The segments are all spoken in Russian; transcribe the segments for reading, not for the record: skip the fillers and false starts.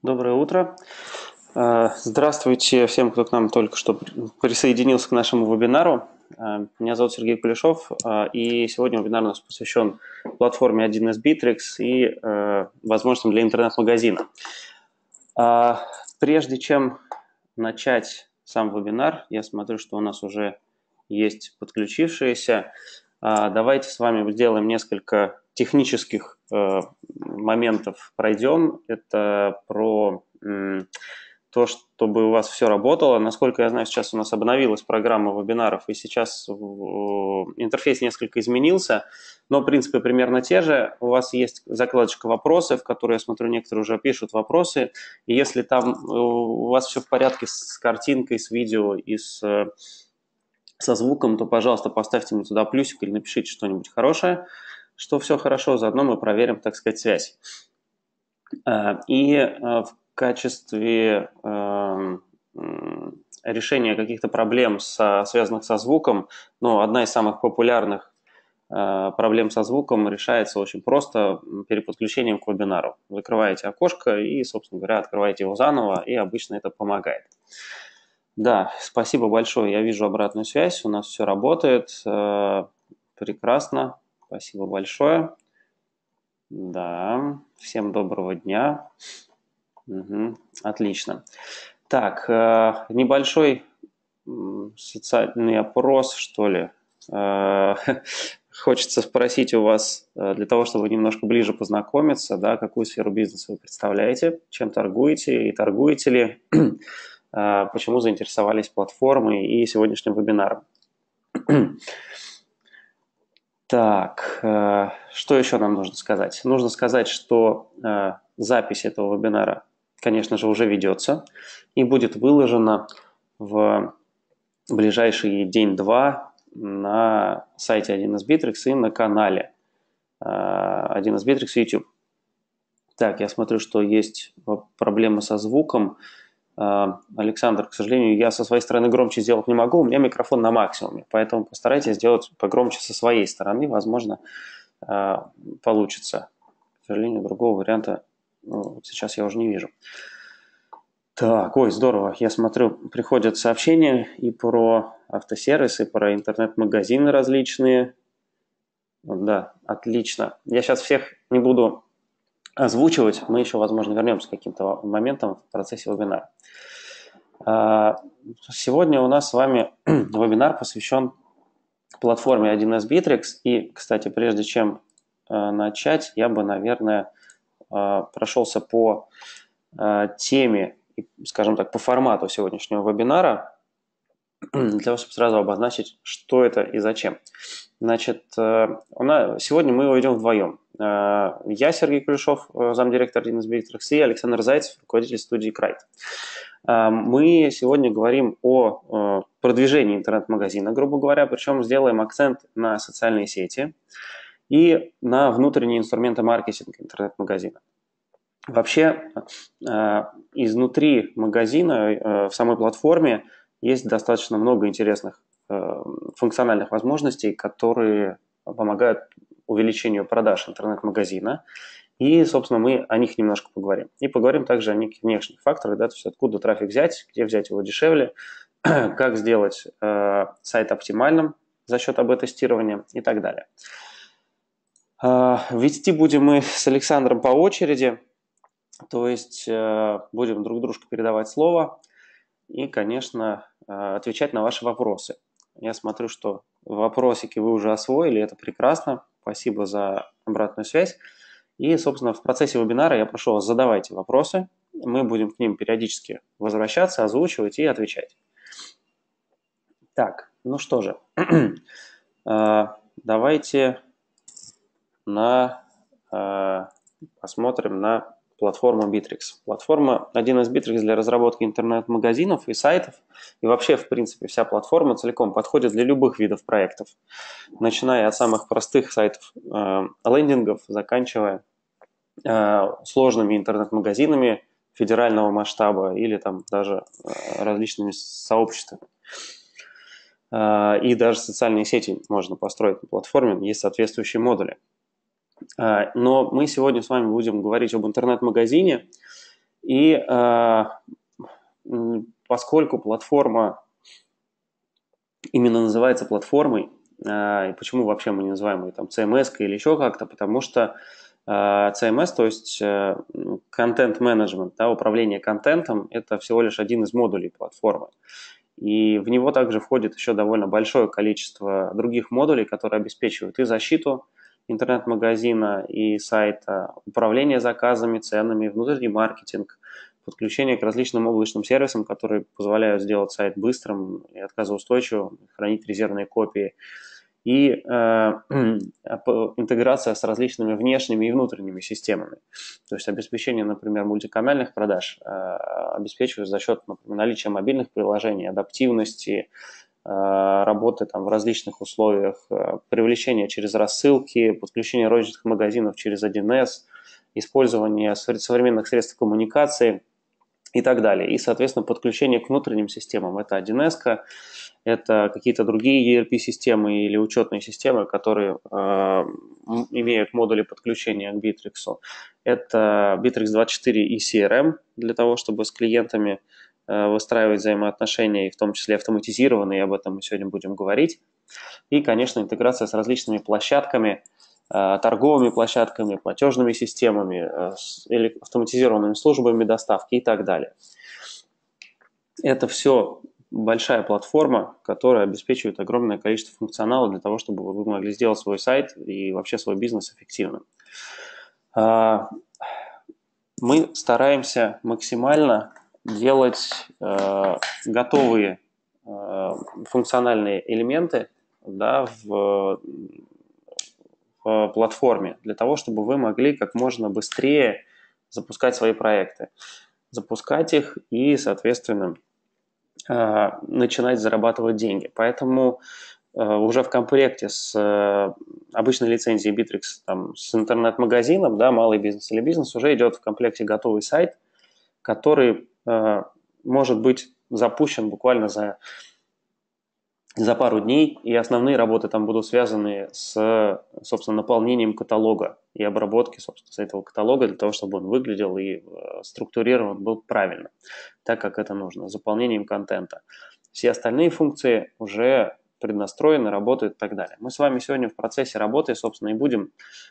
Доброе утро. Здравствуйте всем, кто к нам только что присоединился к нашему вебинару. Меня зовут Сергей Кулешов, и сегодня вебинар у нас посвящен платформе 1С Bittrex и возможностям для интернет-магазина. Прежде чем начать сам вебинар, я смотрю, что у нас уже есть подключившиеся. Давайте с вами сделаем несколько технических моментов пройдем. Это про то, чтобы у вас все работало. Насколько я знаю, сейчас у нас обновилась программа вебинаров, и сейчас интерфейс несколько изменился, но принципы примерно те же. У вас есть закладочка «Вопросы», в которой, я смотрю, некоторые уже пишут вопросы, и если там у вас все в порядке с картинкой, с видео и со звуком, то, пожалуйста, поставьте мне туда плюсик или напишите что-нибудь хорошее, что все хорошо, заодно мы проверим, так сказать, связь. И в качестве решения каких-то проблем, связанных со звуком, одна из самых популярных проблем со звуком решается очень просто переподключением к вебинару. Закрываете окошко и, собственно говоря, открываете его заново, и обычно это помогает. Да, спасибо большое, я вижу обратную связь, у нас все работает, прекрасно, спасибо большое. Да, всем доброго дня. Отлично. Так, небольшой социальный опрос, что ли. Хочется спросить у вас, для того, чтобы немножко ближе познакомиться, да, какую сферу бизнеса вы представляете, чем торгуете и торгуете ли, почему заинтересовались платформой и сегодняшним вебинаром. Так, что еще нам нужно сказать? Нужно сказать, что запись этого вебинара, конечно же, уже ведется и будет выложена в ближайший день-два на сайте 1С Bittrex и на канале 1С Bittrex в YouTube. Так, я смотрю, что есть проблемы со звуком. Александр, к сожалению, я со своей стороны громче сделать не могу, у меня микрофон на максимуме, поэтому постарайтесь сделать погромче со своей стороны, возможно, получится. К сожалению, другого варианта сейчас я уже не вижу. Так, ой, здорово, я смотрю, приходят сообщения и про автосервисы, и про интернет-магазины различные. Да, отлично. Я сейчас всех не буду озвучивать, мы еще, возможно, вернемся к каким-то моментам в процессе вебинара. Сегодня у нас с вами вебинар посвящен платформе 1С Bittrex. И, кстати, прежде чем начать, я бы, наверное, прошелся по теме, скажем так, по формату сегодняшнего вебинара, для того, чтобы сразу обозначить, что это и зачем. Значит, сегодня мы его ведем вдвоем. Я, Сергей Кулешов, замдиректор 1С Bittrex, и Александр Зайцев, руководитель студии Крайт. Мы сегодня говорим о продвижении интернет-магазина, грубо говоря, причем сделаем акцент на социальные сети и на внутренние инструменты маркетинга интернет-магазина. Вообще, изнутри магазина, в самой платформе, есть достаточно много интересных функциональных возможностей, которые помогают увеличению продаж интернет-магазина. И, собственно, мы о них немножко поговорим. И поговорим также о неких внешних факторах, да, то есть откуда трафик взять, где взять его дешевле, как сделать сайт оптимальным за счет АБ-тестирования и так далее. Вести будем мы с Александром по очереди, то есть будем друг дружке передавать слово и, конечно, отвечать на ваши вопросы. Я смотрю, что вопросики вы уже освоили, это прекрасно. Спасибо за обратную связь. И, собственно, в процессе вебинара я прошу вас, задавайте вопросы. Мы будем к ним периодически возвращаться, озвучивать и отвечать. Так, ну что же. Давайте посмотрим на платформу Bittrex. Платформа 1С Bittrex для разработки интернет-магазинов и сайтов. И вообще, в принципе, вся платформа целиком подходит для любых видов проектов. Начиная от самых простых сайтов лендингов, заканчивая сложными интернет-магазинами федерального масштаба или там даже различными сообществами. И даже социальные сети можно построить на платформе, есть соответствующие модули. Но мы сегодня с вами будем говорить об интернет-магазине, И поскольку платформа именно называется платформой, и почему вообще мы не называем ее там CMS или еще как-то, потому что CMS, то есть контент-менеджмент, да, управление контентом, это всего лишь один из модулей платформы. И в него также входит еще довольно большое количество других модулей, которые обеспечивают и защиту интернет-магазина, и сайта, управление заказами, ценами, внутренний маркетинг, подключение к различным облачным сервисам, которые позволяют сделать сайт быстрым и отказоустойчивым, хранить резервные копии, и интеграция с различными внешними и внутренними системами. То есть обеспечение, например, мультиканальных продаж обеспечивается за счет, например, наличия мобильных приложений, адаптивности, работы там в различных условиях, привлечения через рассылки, подключение розничных магазинов через 1С, использование современных средств коммуникации и так далее. И, соответственно, подключение к внутренним системам. Это 1С, это какие-то другие ERP-системы или учетные системы, которые имеют модули подключения к Bittrex. Это Bittrex 24 и CRM для того, чтобы с клиентами выстраивать взаимоотношения, и в том числе автоматизированные, об этом мы сегодня будем говорить. И, конечно, интеграция с различными площадками, торговыми площадками, платежными системами, автоматизированными службами доставки и так далее. Это все большая платформа, которая обеспечивает огромное количество функционала для того, чтобы вы могли сделать свой сайт и вообще свой бизнес эффективным. Мы стараемся максимально делать готовые функциональные элементы, да, в платформе для того, чтобы вы могли как можно быстрее запускать свои проекты, запускать их и, соответственно, начинать зарабатывать деньги. Поэтому уже в комплекте с обычной лицензией Bittrex, там, с интернет-магазином, да, малый бизнес или бизнес, уже идет в комплекте готовый сайт, который может быть запущен буквально за пару дней, и основные работы там будут связаны с, собственно, наполнением каталога и обработки, собственно, этого каталога для того, чтобы он выглядел и структурирован был правильно, так как это нужно, заполнением контента. Все остальные функции уже преднастроены, работают и так далее. Мы с вами сегодня в процессе работы, собственно, и будем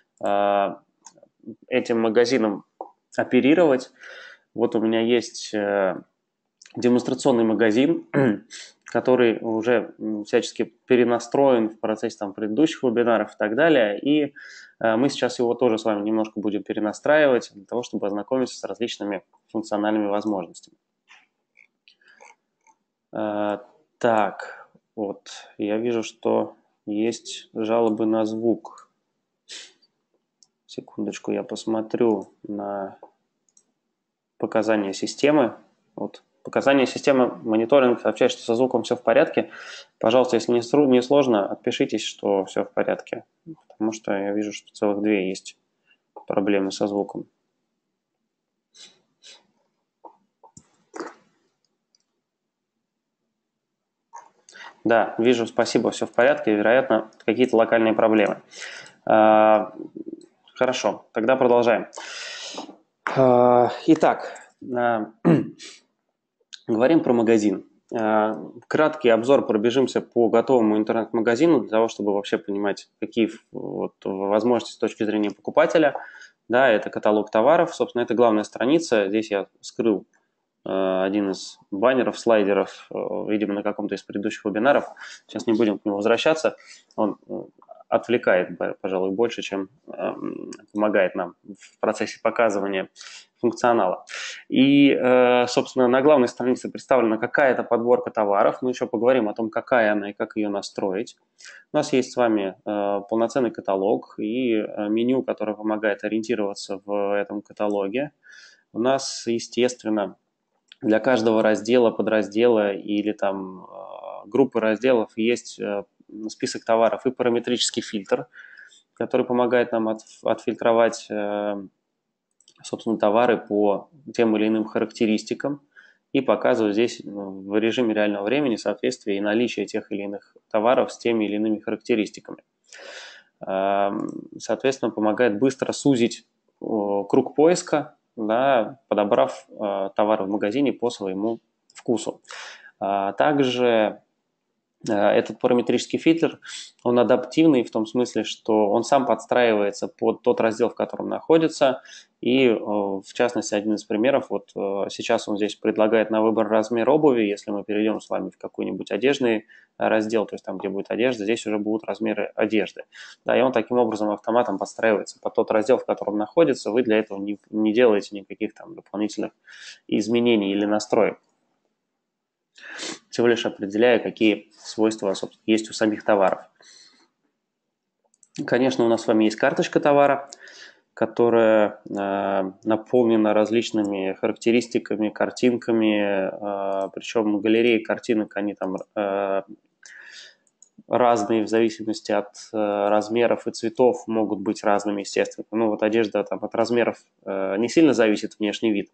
этим магазином оперировать. Вот у меня есть демонстрационный магазин, который уже всячески перенастроен в процессе там, предыдущих вебинаров и так далее. И мы сейчас его тоже с вами немножко будем перенастраивать для того, чтобы ознакомиться с различными функциональными возможностями. Так, вот, я вижу, что есть жалобы на звук. Секундочку, я посмотрю на показания системы. Вот. Показания системы мониторинг сообщает, что со звуком все в порядке. Пожалуйста, если не сложно, отпишитесь, что все в порядке. Потому что я вижу, что целых две есть проблемы со звуком. Да, вижу, спасибо, все в порядке. Вероятно, какие-то локальные проблемы. Хорошо, тогда продолжаем. Итак, говорим про магазин. Краткий обзор, пробежимся по готовому интернет-магазину для того, чтобы вообще понимать, какие вот возможности с точки зрения покупателя. Да, это каталог товаров, собственно, это главная страница. Здесь я скрыл один из баннеров, слайдеров, видимо, на каком-то из предыдущих вебинаров. Сейчас не будем к нему возвращаться. Он отвлекает, пожалуй, больше, чем помогает нам в процессе показывания функционала. И, собственно, на главной странице представлена какая-то подборка товаров. Мы еще поговорим о том, какая она и как ее настроить. У нас есть с вами полноценный каталог и меню, которое помогает ориентироваться в этом каталоге. У нас, естественно, для каждого раздела, подраздела или там группы разделов есть список товаров и параметрический фильтр, который помогает нам отфильтровать, собственно, товары по тем или иным характеристикам и показывать здесь в режиме реального времени соответствие и наличие тех или иных товаров с теми или иными характеристиками. Соответственно, помогает быстро сузить круг поиска да, подобрав товары в магазине по своему вкусу. Также этот параметрический фильтр, он адаптивный в том смысле, что он сам подстраивается под тот раздел, в котором находится. И, в частности, один из примеров, вот сейчас он здесь предлагает на выбор размер обуви. Если мы перейдем с вами в какой-нибудь одежный раздел, то есть там, где будет одежда, здесь уже будут размеры одежды. Да, и он таким образом автоматом подстраивается под тот раздел, в котором находится. Вы для этого не делаете никаких там дополнительных изменений или настроек, всего лишь определяя, какие свойства, собственно, есть у самих товаров. Конечно, у нас с вами есть карточка товара, которая наполнена различными характеристиками, картинками, причем галереи картинок, они там разные в зависимости от размеров и цветов, могут быть разными, естественно. Ну вот одежда там от размеров не сильно зависит внешний вид,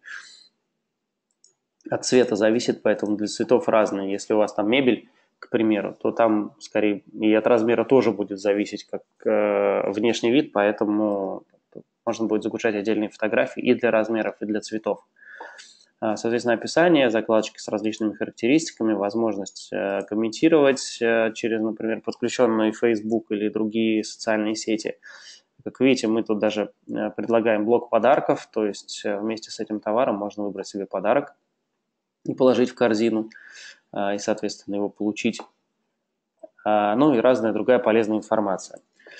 от цвета зависит, поэтому для цветов разные. Если у вас там мебель, к примеру, то там скорее и от размера тоже будет зависеть как внешний вид, поэтому можно будет загружать отдельные фотографии и для размеров, и для цветов. Соответственно, описание, закладочки с различными характеристиками, возможность комментировать через, например, подключенный Facebook или другие социальные сети. Как видите, мы тут даже предлагаем блок подарков, то есть вместе с этим товаром можно выбрать себе подарок и положить в корзину, и, соответственно, его получить. Ну и разная другая полезная информация.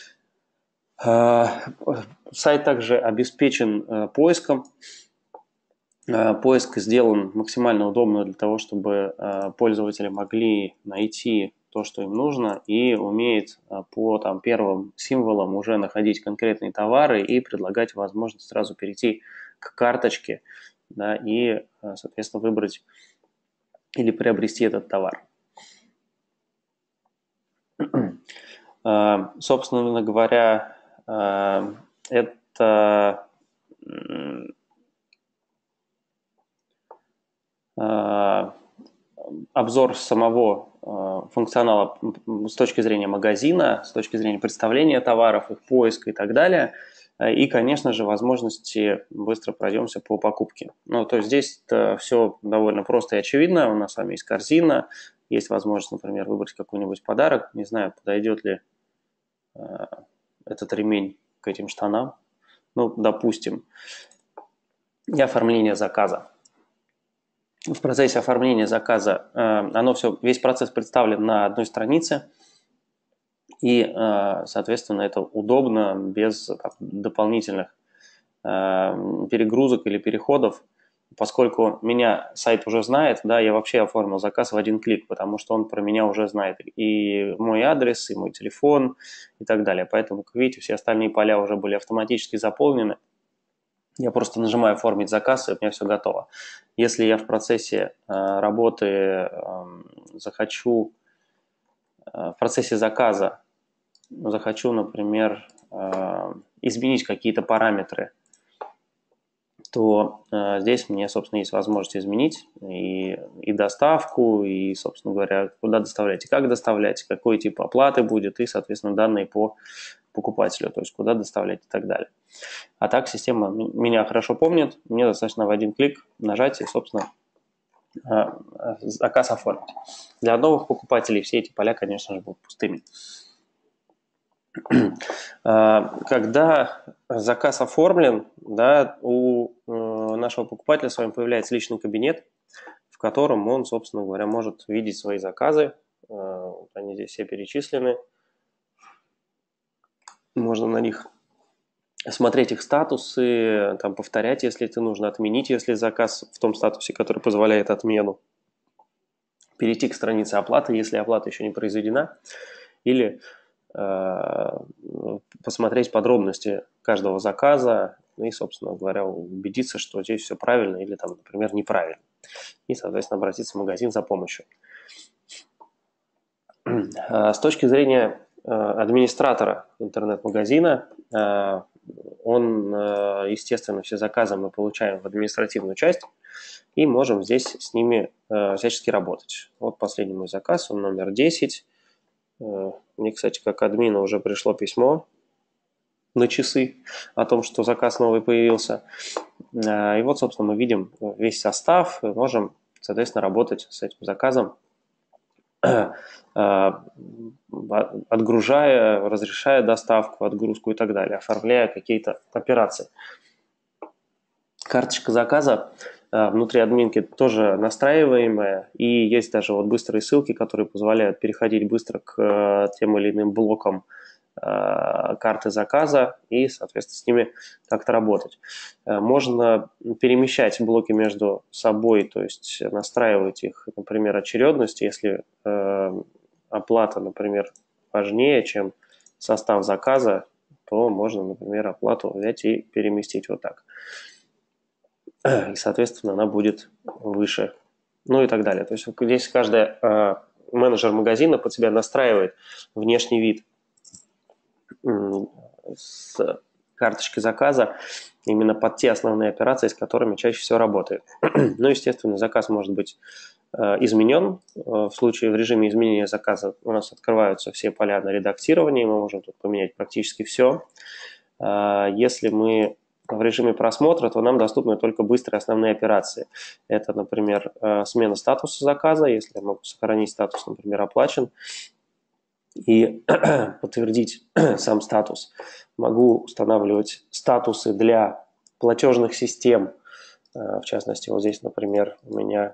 Сайт также обеспечен поиском. Поиск сделан максимально удобно для того, чтобы пользователи могли найти то, что им нужно, и умеет по там, первым символам уже находить конкретные товары и предлагать возможность сразу перейти к карточке, да, и, соответственно, выбрать или приобрести этот товар. Собственно говоря, это обзор самого функционала с точки зрения магазина, с точки зрения представления товаров, их поиска и так далее. И, конечно же, возможности быстро пройдемся по покупке. Ну, то есть здесь все довольно просто и очевидно. У нас с вами есть корзина, есть возможность, например, выбрать какой-нибудь подарок. Не знаю, подойдет ли этот ремень к этим штанам. Ну, допустим. И оформление заказа. В процессе оформления заказа весь процесс представлен на одной странице, и, соответственно, это удобно, без дополнительных перегрузок или переходов, поскольку меня сайт уже знает, да, я вообще оформил заказ в один клик, потому что он про меня уже знает и мой адрес, и мой телефон, и так далее. Поэтому, как видите, все остальные поля уже были автоматически заполнены. Я просто нажимаю «Оформить заказ», и у меня все готово. Если я в процессе работы захочу, в процессе заказа захочу, например, изменить какие-то параметры, то здесь мне, собственно, есть возможность изменить и доставку, и, собственно говоря, куда доставлять, и как доставлять, какой тип оплаты будет, и, соответственно, данные по покупателю, то есть куда доставлять и так далее. А так система меня хорошо помнит, мне достаточно в один клик нажать и, собственно, заказ оформить. Для новых покупателей все эти поля, конечно же, будут пустыми. Когда заказ оформлен, да, у нашего покупателя с вами появляется личный кабинет, в котором он, собственно говоря, может видеть свои заказы. Они здесь все перечислены. Можно на них смотреть их статусы, там, повторять, если это нужно, отменить, если заказ в том статусе, который позволяет отмену, перейти к странице оплаты, если оплата еще не произведена, или посмотреть подробности каждого заказа и, собственно говоря, убедиться, что здесь все правильно или, там, например, неправильно. И, соответственно, обратиться в магазин за помощью. С точки зрения администратора интернет-магазина, он, естественно, все заказы мы получаем в административную часть и можем здесь с ними всячески работать. Вот последний мой заказ, он номер 10. Мне, кстати, как админу уже пришло письмо на часы о том, что заказ новый появился. И вот, собственно, мы видим весь состав и можем, соответственно, работать с этим заказом, отгружая, разрешая доставку, отгрузку и так далее, оформляя какие-то операции. Карточка заказа внутри админки тоже настраиваемая, и есть даже вот быстрые ссылки, которые позволяют переходить быстро к тем или иным блокам карты заказа и, соответственно, с ними как-то работать. Можно перемещать блоки между собой, то есть настраивать их, например, очередность, если оплата, например, важнее, чем состав заказа, то можно, например, оплату взять и переместить вот так. И, соответственно, она будет выше, ну и так далее. То есть здесь каждый менеджер магазина под себя настраивает внешний вид с карточки заказа именно под те основные операции, с которыми чаще всего работает. Ну, естественно, заказ может быть изменен. В режиме изменения заказа у нас открываются все поля на редактирование, мы можем тут поменять практически все. Если мы в режиме просмотра, то нам доступны только быстрые основные операции. Это, например, смена статуса заказа, если я могу сохранить статус, например, оплачен, и подтвердить сам статус. Могу устанавливать статусы для платежных систем. В частности, вот здесь, например, у меня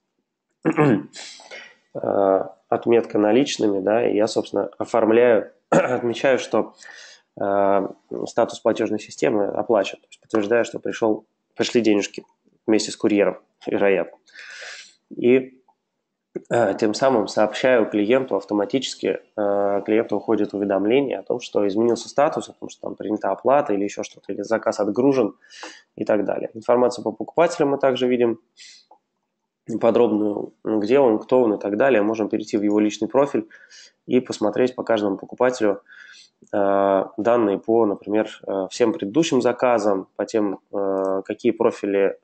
отметка наличными, да, и я, собственно, оформляю, отмечаю, что статус платежной системы оплачен. То есть подтверждаю, что пришли денежки вместе с курьером, вероятно. И тем самым сообщаю клиенту автоматически, клиенту уходит уведомление о том, что изменился статус, о том, что там принята оплата или еще что-то, или заказ отгружен и так далее. Информацию по покупателям мы также видим подробную, где он, кто он и так далее. Можем перейти в его личный профиль и посмотреть по каждому покупателю данные по, например, всем предыдущим заказам, по тем, какие профили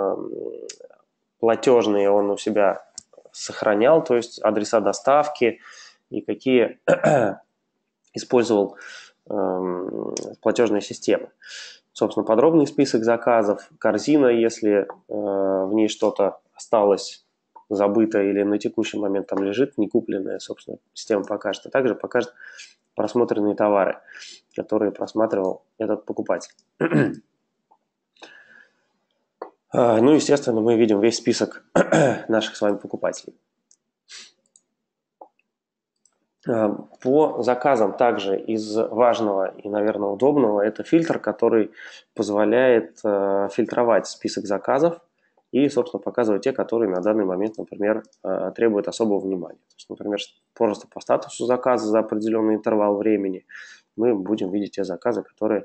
платежные он у себя сохранял, то есть адреса доставки и какие использовал платежные системы. Собственно, подробный список заказов, корзина, если в ней что-то осталось забыто или на текущий момент там лежит некупленное, собственно, система покажет, а также покажет просмотренные товары, которые просматривал этот покупатель. Ну, естественно, мы видим весь список наших с вами покупателей. По заказам также из важного и, наверное, удобного это фильтр, который позволяет фильтровать список заказов и, собственно, показывать те, которые на данный момент, например, требуют особого внимания. То есть, например, просто по статусу заказа за определенный интервал времени мы будем видеть те заказы, которые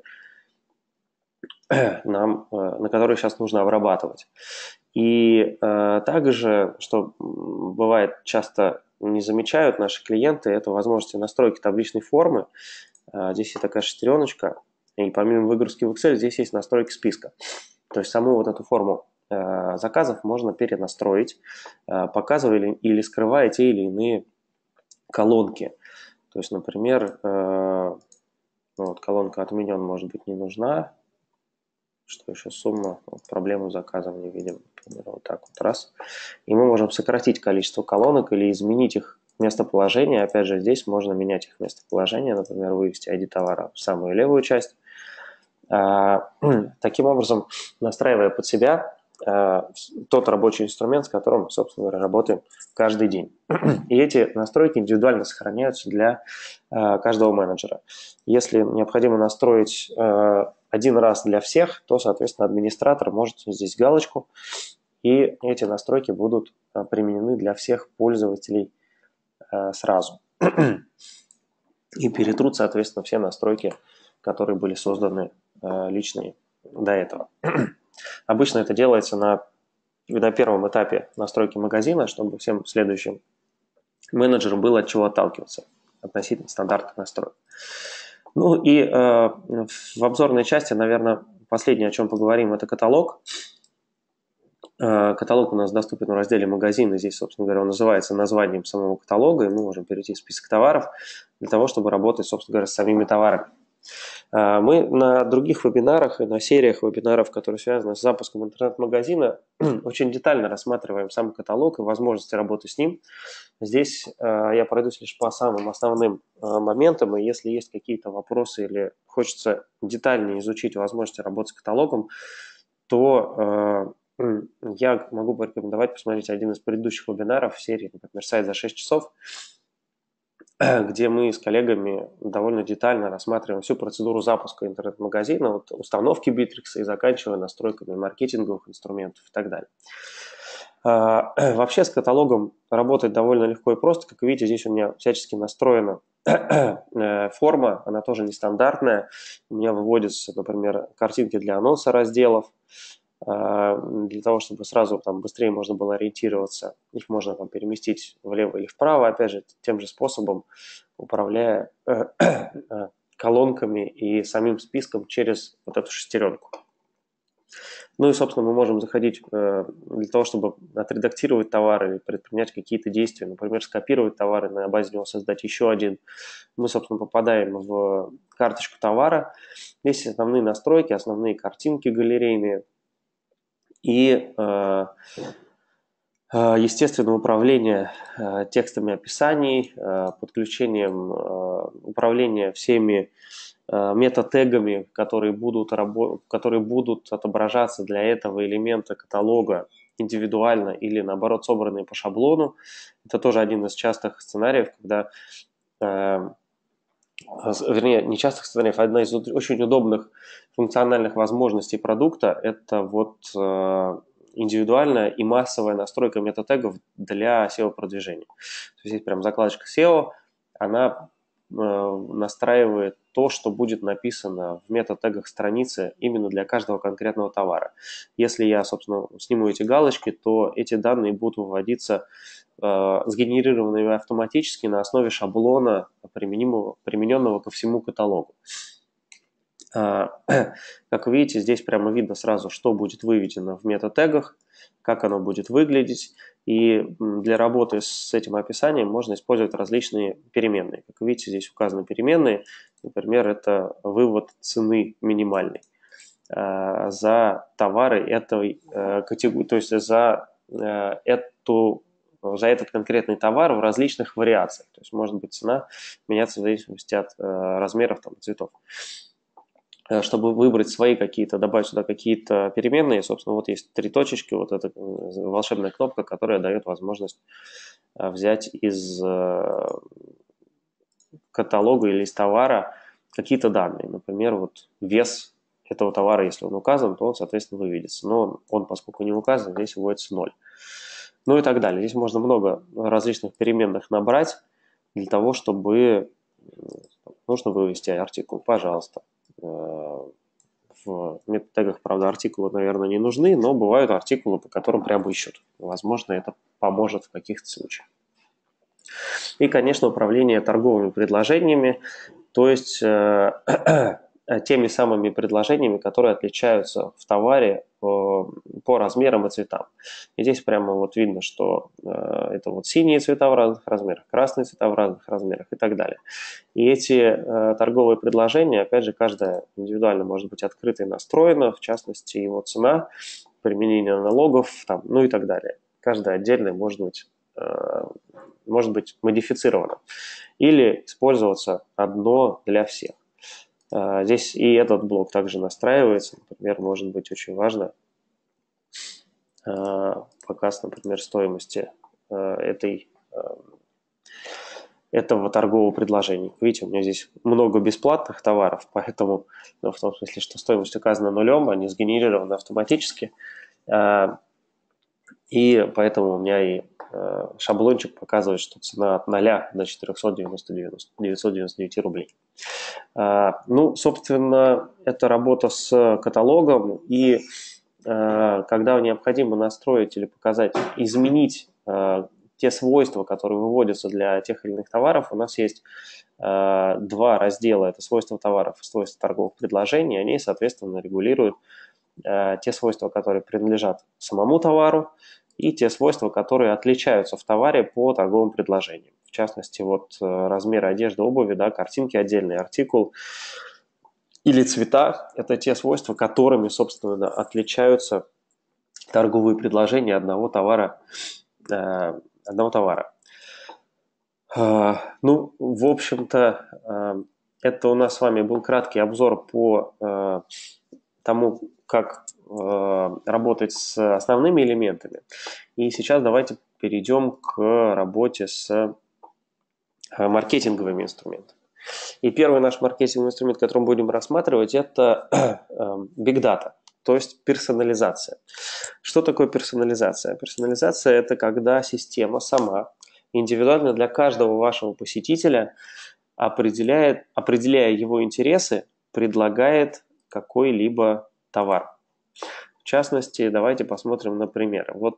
на которые сейчас нужно обрабатывать. И также, что бывает часто не замечают наши клиенты, это возможности настройки табличной формы. Здесь есть такая шестереночка, и помимо выгрузки в Excel здесь есть настройки списка. То есть саму вот эту форму заказов можно перенастроить, показывая или скрывая те или иные колонки. То есть, например, вот колонка «Отменен» может быть не нужна. Что еще сумма? Вот проблему с заказом не видим. Например, вот так вот раз. И мы можем сократить количество колонок или изменить их местоположение. Опять же, здесь можно менять их местоположение. Например, вывести ID товара в самую левую часть. Таким образом, настраивая под себя тот рабочий инструмент, с которым, собственно говоря, работаем каждый день. И эти настройки индивидуально сохраняются для каждого менеджера. Если необходимо настроить один раз для всех, то, соответственно, администратор может здесь галочку, и эти настройки будут применены для всех пользователей сразу. И перетрут, соответственно, все настройки, которые были созданы личные до этого. Обычно это делается на первом этапе настройки магазина, чтобы всем следующим менеджерам было от чего отталкиваться относительно стандартных настроек. Ну и в обзорной части, наверное, последнее, о чем поговорим, это каталог. Каталог у нас доступен в разделе «Магазины». Здесь, собственно говоря, он называется названием самого каталога, и мы можем перейти в список товаров для того, чтобы работать, собственно говоря, с самими товарами. Мы на других вебинарах и на сериях вебинаров, которые связаны с запуском интернет-магазина, очень детально рассматриваем сам каталог и возможности работы с ним. Здесь я пройдусь лишь по самым основным моментам, и если есть какие-то вопросы или хочется детальнее изучить возможности работы с каталогом, то я могу порекомендовать посмотреть один из предыдущих вебинаров в серии, например, «Сайт за 6 часов», где мы с коллегами довольно детально рассматриваем всю процедуру запуска интернет-магазина, от установки Bittrex и заканчивая настройками маркетинговых инструментов и так далее. Вообще с каталогом работать довольно легко и просто. Как вы видите, здесь у меня всячески настроена форма, она тоже нестандартная. У меня выводятся, например, картинки для анонса разделов, для того, чтобы сразу там быстрее можно было ориентироваться. Их можно там переместить влево или вправо, опять же, тем же способом, управляя колонками и самим списком через вот эту шестеренку. Ну и, собственно, мы можем заходить для того, чтобы отредактировать товар или предпринять какие-то действия, например, скопировать товар и на базе него создать еще один. Мы, собственно, попадаем в карточку товара. Здесь основные настройки, основные картинки галерейные и, естественно, управление текстами описаний, подключением управления всеми мета-тегами, которые будут отображаться для этого элемента каталога индивидуально или, наоборот, собранные по шаблону. Это тоже один из частых сценариев, когда, вернее, не частых сценариев, а одна из очень удобных функциональных возможностей продукта – это вот индивидуальная и массовая настройка мета-тегов для SEO-продвижения. То есть здесь прям закладочка SEO, она настраивает то, что будет написано в мета-тегах страницы именно для каждого конкретного товара. Если я, собственно, сниму эти галочки, то эти данные будут выводиться сгенерированными автоматически на основе шаблона, примененного ко всему каталогу. Как вы видите, здесь прямо видно сразу, что будет выведено в мета-тегах, как оно будет выглядеть. И для работы с этим описанием можно использовать различные переменные. Как вы видите, здесь указаны переменные. Например, это вывод цены минимальной за товары этой категории, то есть за этот конкретный товар в различных вариациях. То есть может быть цена меняться в зависимости от размеров там, цветов. Чтобы выбрать свои какие-то, добавить сюда какие-то переменные, собственно, вот есть 3 точечки, вот эта волшебная кнопка, которая дает возможность взять из каталога или из товара какие-то данные. Например, вот вес этого товара, если он указан, то он, соответственно, выведется. Но он, поскольку не указан, здесь выводится 0. Ну и так далее. Здесь можно много различных переменных набрать для того, чтобы нужно вывести артикул. Пожалуйста. В мета-тегах, правда, артикулы, наверное, не нужны, но бывают артикулы, по которым прямо ищут. Возможно, это поможет в каких-то случаях. И, конечно, управление торговыми предложениями, то есть теми самыми предложениями, которые отличаются в товаре по размерам и цветам. И здесь прямо вот видно, что это вот синие цвета в разных размерах, красные цвета в разных размерах и так далее. И эти торговые предложения, опять же, каждая индивидуально может быть открыта и настроена, в частности, его цена, применение налогов, там, ну и так далее. Каждая отдельная может быть модифицирована или использоваться одно для всех. Здесь и этот блок также настраивается. Например, может быть очень важно показ, например, стоимости этого торгового предложения. Видите, у меня здесь много бесплатных товаров, поэтому, в том смысле, что стоимость указана нулем, они сгенерированы автоматически, и поэтому у меня и шаблончик показывает, что цена от 0 до 999 рублей. Ну, собственно, это работа с каталогом, и когда необходимо настроить или показать, изменить те свойства, которые выводятся для тех или иных товаров, у нас есть 2 раздела. Это свойства товаров и свойства торговых предложений. Они, соответственно, регулируют те свойства, которые принадлежат самому товару, и те свойства, которые отличаются в товаре по торговым предложениям. В частности, вот размеры одежды, обуви, да, картинки отдельный артикул, или цвета – это те свойства, которыми, собственно, отличаются торговые предложения одного товара. Ну, в общем-то, это у нас с вами был краткий обзор по тому, как работать с основными элементами. И сейчас давайте перейдем к работе с маркетинговыми инструментами. И первый наш маркетинговый инструмент, который мы будем рассматривать, это Big Data, то есть персонализация. Что такое персонализация? Персонализация – это когда система сама индивидуально для каждого вашего посетителя, определяя его интересы, предлагает какой-либо товар. В частности, давайте посмотрим на примеры. Вот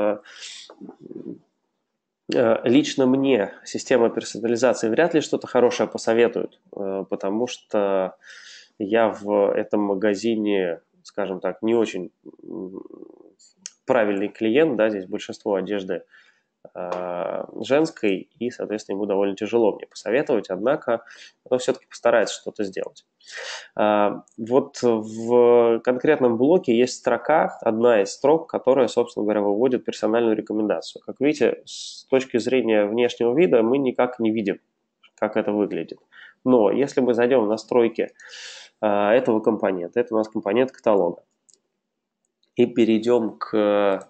лично мне система персонализации вряд ли что-то хорошее посоветует, потому что я в этом магазине, скажем так, не очень правильный клиент, да, здесь большинство одежды женской, и, соответственно, ему довольно тяжело мне посоветовать, однако он все-таки постарается что-то сделать. Вот в конкретном блоке есть строка, одна из строк, которая, собственно говоря, выводит персональную рекомендацию. Как видите, с точки зрения внешнего вида мы никак не видим, как это выглядит. Но если мы зайдем в настройки этого компонента, это у нас компонент каталога, и перейдем к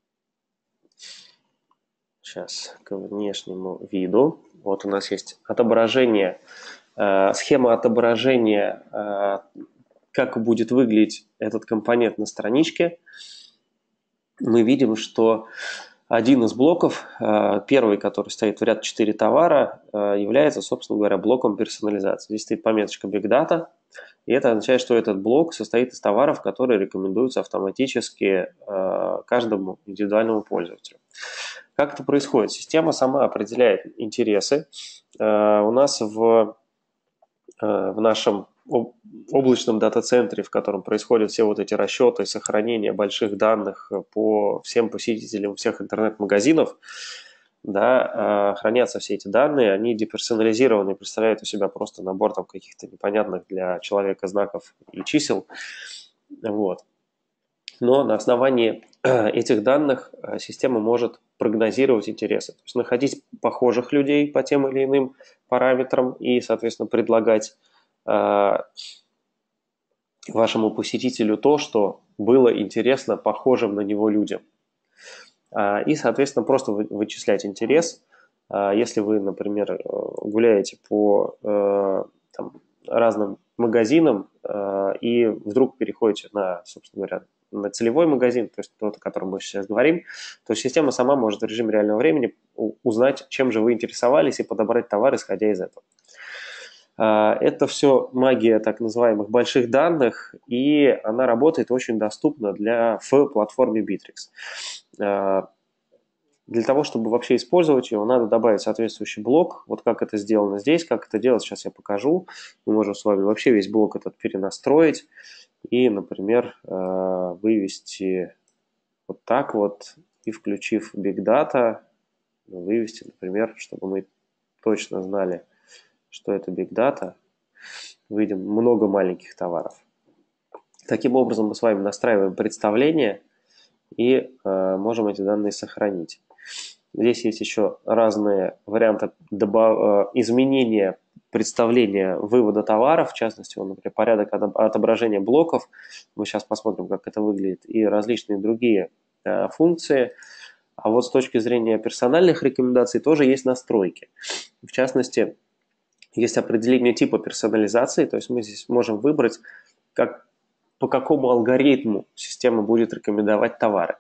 внешнему виду. Вот у нас есть отображение, схема отображения, как будет выглядеть этот компонент на страничке. Мы видим, что один из блоков, первый, который стоит в ряд 4 товара, является, собственно говоря, блоком персонализации. Здесь стоит пометочка Big Data, и это означает, что этот блок состоит из товаров, которые рекомендуются автоматически каждому индивидуальному пользователю. Как это происходит? Система сама определяет интересы. У нас в нашем облачном дата-центре, в котором происходят все вот эти расчеты, сохранение больших данных по всем посетителям всех интернет-магазинов, да, хранятся все эти данные, они деперсонализированы, представляют у себя просто набор там каких-то непонятных для человека знаков и чисел. Вот. Но на основании этих данных система может прогнозировать интересы. То есть находить похожих людей по тем или иным параметрам и, соответственно, предлагать вашему посетителю то, что было интересно похожим на него людям. И, соответственно, просто вычислять интерес. Если вы, например, гуляете по разным магазинам и вдруг переходите на, собственно говоря, на целевой магазин, то есть тот, о котором мы сейчас говорим, то система сама может в режиме реального времени узнать, чем же вы интересовались и подобрать товар, исходя из этого. Это все магия так называемых больших данных, и она работает очень доступно в платформе Bittrex. Для того, чтобы вообще использовать ее, надо добавить соответствующий блок. Вот как это сделано здесь, как это делать, сейчас я покажу. Мы можем с вами вообще весь блок этот перенастроить и, например, вывести вот так вот и, включив Big Data, вывести, например, чтобы мы точно знали, что это Big Data, видим много маленьких товаров. Таким образом мы с вами настраиваем представление и можем эти данные сохранить. Здесь есть еще разные варианты изменения представления вывода товаров, в частности, например, порядок отображения блоков. Мы сейчас посмотрим, как это выглядит, и различные другие функции. А вот с точки зрения персональных рекомендаций тоже есть настройки. В частности, есть определение типа персонализации, то есть мы здесь можем выбрать, по какому алгоритму система будет рекомендовать товары.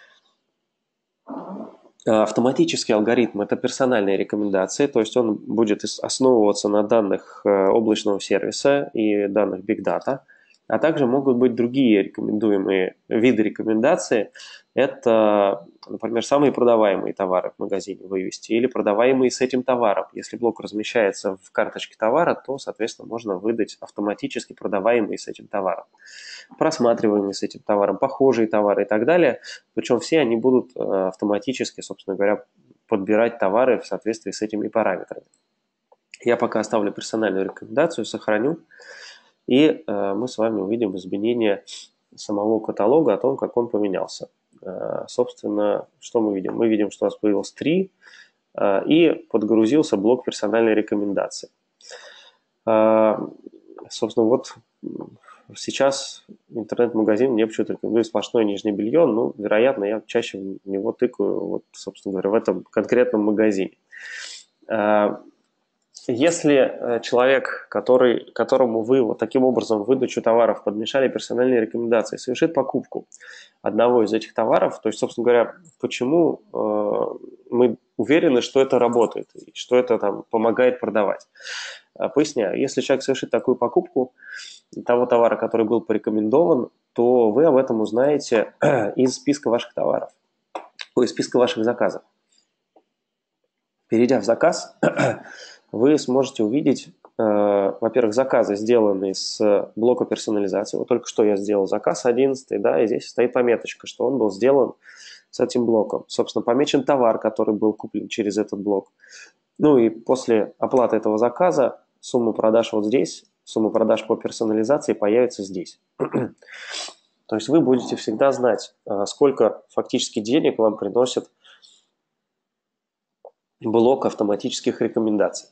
Автоматический алгоритм – это персональные рекомендации, то есть он будет основываться на данных облачного сервиса и данных Big Data, а также могут быть другие рекомендуемые виды рекомендаций. Это, например, самые продаваемые товары в магазине вывести или продаваемые с этим товаром. Если блок размещается в карточке товара, то, соответственно, можно выдать автоматически продаваемые с этим товаром, просматриваемые с этим товаром, похожие товары и так далее. Причем все они будут автоматически, собственно говоря, подбирать товары в соответствии с этими параметрами. Я пока оставлю персональную рекомендацию, сохраню. и мы с вами увидим изменение самого каталога, о том, как он поменялся. Собственно, что мы видим? Мы видим, что у нас появилось 3, и подгрузился блок персональной рекомендации. Собственно, вот сейчас интернет-магазин мне почему-то рекомендует сплошное нижнее белье, ну, вероятно, я чаще в него тыкаю, вот, собственно говоря, в этом конкретном магазине. Если человек, которому вы вот таким образом в выдачу товаров подмешали персональные рекомендации, совершит покупку одного из этих товаров, то есть, собственно говоря, почему мы уверены, что это работает, что это там помогает продавать. Поясняю, если человек совершит такую покупку того товара, который был порекомендован, то вы об этом узнаете из списка ваших товаров, из списка ваших заказов. Перейдя в заказ, вы сможете увидеть, во-первых, заказы, сделанные с блока персонализации. Вот только что я сделал заказ 11, да, и здесь стоит пометочка, что он был сделан с этим блоком. Собственно, помечен товар, который был куплен через этот блок. Ну и после оплаты этого заказа сумма продаж вот здесь, сумма продаж по персонализации появится здесь. То есть вы будете всегда знать, сколько фактически денег вам приносит блок автоматических рекомендаций.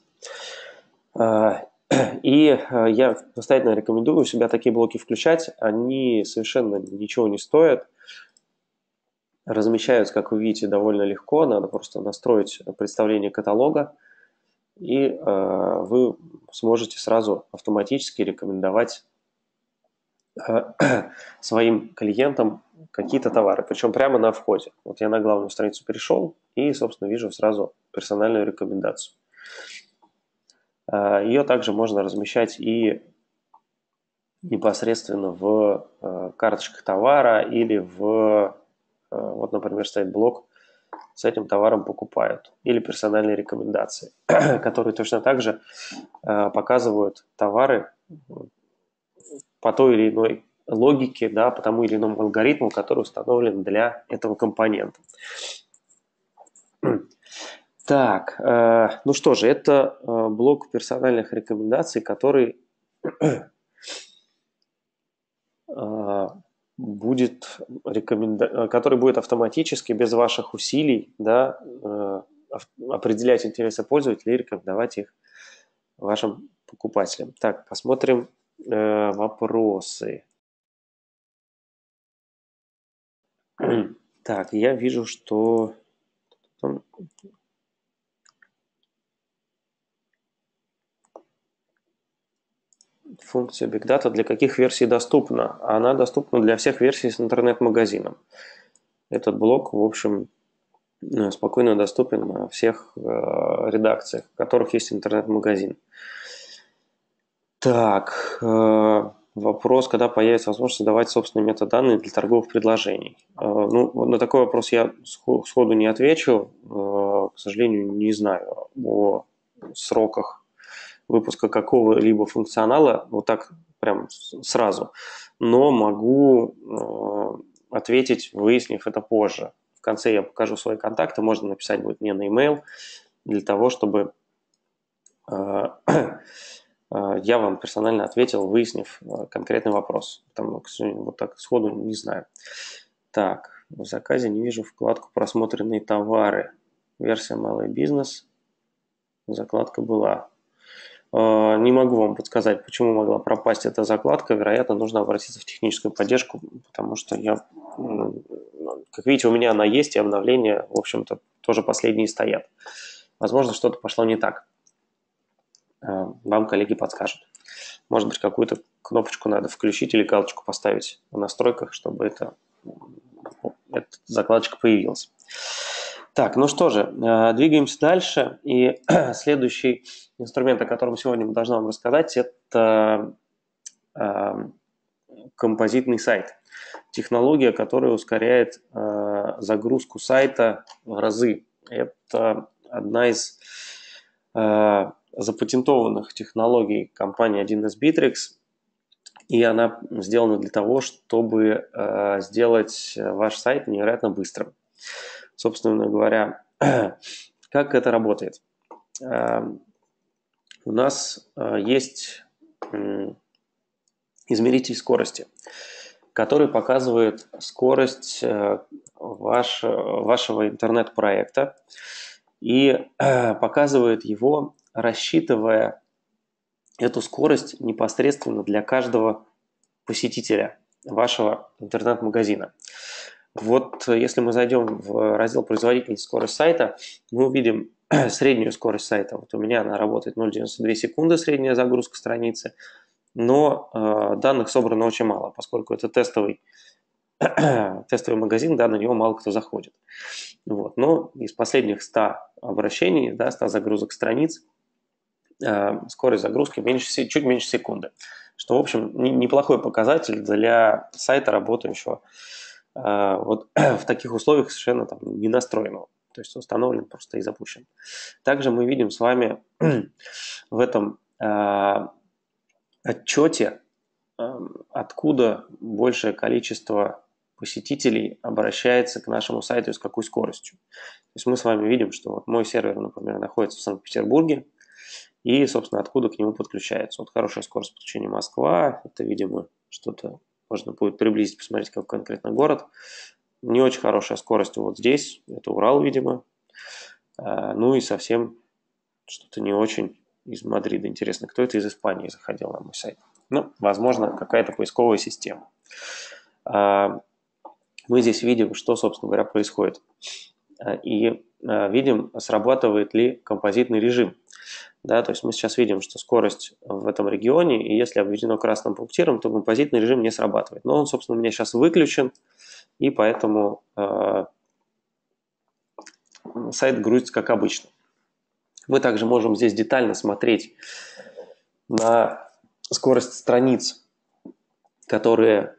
И я настоятельно рекомендую у себя такие блоки включать. Они совершенно ничего не стоят. Размещаются, как вы видите, довольно легко. Надо просто настроить представление каталога, и вы сможете сразу автоматически рекомендовать своим клиентам какие-то товары, причем прямо на входе. Вот я на главную страницу перешел и, собственно, вижу сразу персональную рекомендацию. Ее также можно размещать и непосредственно в карточках товара или вот, например, стоит блок «С этим товаром покупают» или персональные рекомендации, которые точно так же показывают товары по той или иной логике, да, по тому или иному алгоритму, который установлен для этого компонента. Так, ну что же, это блок персональных рекомендаций, который будет автоматически, без ваших усилий, да, определять интересы пользователей и рекомендовать их вашим покупателям. Так, посмотрим вопросы. Так, я вижу, что функция Big Data для каких версий доступна? Она доступна для всех версий с интернет-магазином. Этот блок, в общем, спокойно доступен на всех редакциях, в которых есть интернет-магазин. Так, вопрос, когда появится возможность создавать собственные метаданные для торговых предложений. Ну, на такой вопрос я сходу не отвечу. К сожалению, не знаю о сроках выпуска какого-либо функционала, вот так прям сразу. Но могу ответить, выяснив это позже. В конце я покажу свои контакты, можно написать будет мне на e-mail для того, чтобы я вам персонально ответил, выяснив конкретный вопрос. Там, к сожалению, вот так сходу не знаю. Так, в заказе не вижу вкладку «Просмотренные товары». Версия «Малый бизнес». Закладка была. Не могу вам подсказать, почему могла пропасть эта закладка. Вероятно, нужно обратиться в техническую поддержку, потому что как видите, у меня она есть, и обновления, в общем-то, тоже последние стоят. Возможно, что-то пошло не так. Вам коллеги подскажут. Может быть, какую-то кнопочку надо включить или галочку поставить в настройках, чтобы эта закладочка появилась. Так, ну что же, двигаемся дальше. И следующий инструмент, о котором сегодня мы должны вам рассказать, это композитный сайт. Технология, которая ускоряет загрузку сайта в разы. Это одна из запатентованных технологий компании 1С Bittrex, и она сделана для того, чтобы сделать ваш сайт невероятно быстрым. Собственно говоря, как это работает? У нас есть измеритель скорости, который показывает скорость вашего интернет-проекта и показывает его, рассчитывая эту скорость непосредственно для каждого посетителя вашего интернет-магазина. Вот если мы зайдем в раздел «Производительность, скорость сайта», мы увидим среднюю скорость сайта. Вот у меня она работает 0,92 секунды, средняя загрузка страницы, но данных собрано очень мало, поскольку это тестовый магазин, да, на него мало кто заходит. Вот. Но из последних 100 обращений, да, 100 загрузок страниц, скорость загрузки чуть меньше секунды, что, в общем, неплохой показатель для сайта, работающего вот в таких условиях совершенно там не настроенного, то есть установлен просто и запущен. Также мы видим с вами в этом отчете, откуда большее количество посетителей обращается к нашему сайту и с какой скоростью. То есть мы с вами видим, что вот мой сервер, например, находится в Санкт-Петербурге, и, собственно, откуда к нему подключается. Вот хорошая скорость подключения Москва, это, видимо, что-то можно будет приблизить, посмотреть, как конкретно город. Не очень хорошая скорость вот здесь, это Урал, видимо. Ну и совсем что-то не очень из Мадрида. Интересно, кто это из Испании заходил на мой сайт? Ну, возможно, какая-то поисковая система. Мы здесь видим, что, собственно говоря, происходит. И видим, срабатывает ли композитный режим. Да, то есть мы сейчас видим, что скорость в этом регионе, и если обведено красным пунктиром, то композитный режим не срабатывает. Но он, собственно, у меня сейчас выключен, и поэтому сайт грузится как обычно. Мы также можем здесь детально смотреть на скорость страниц, которая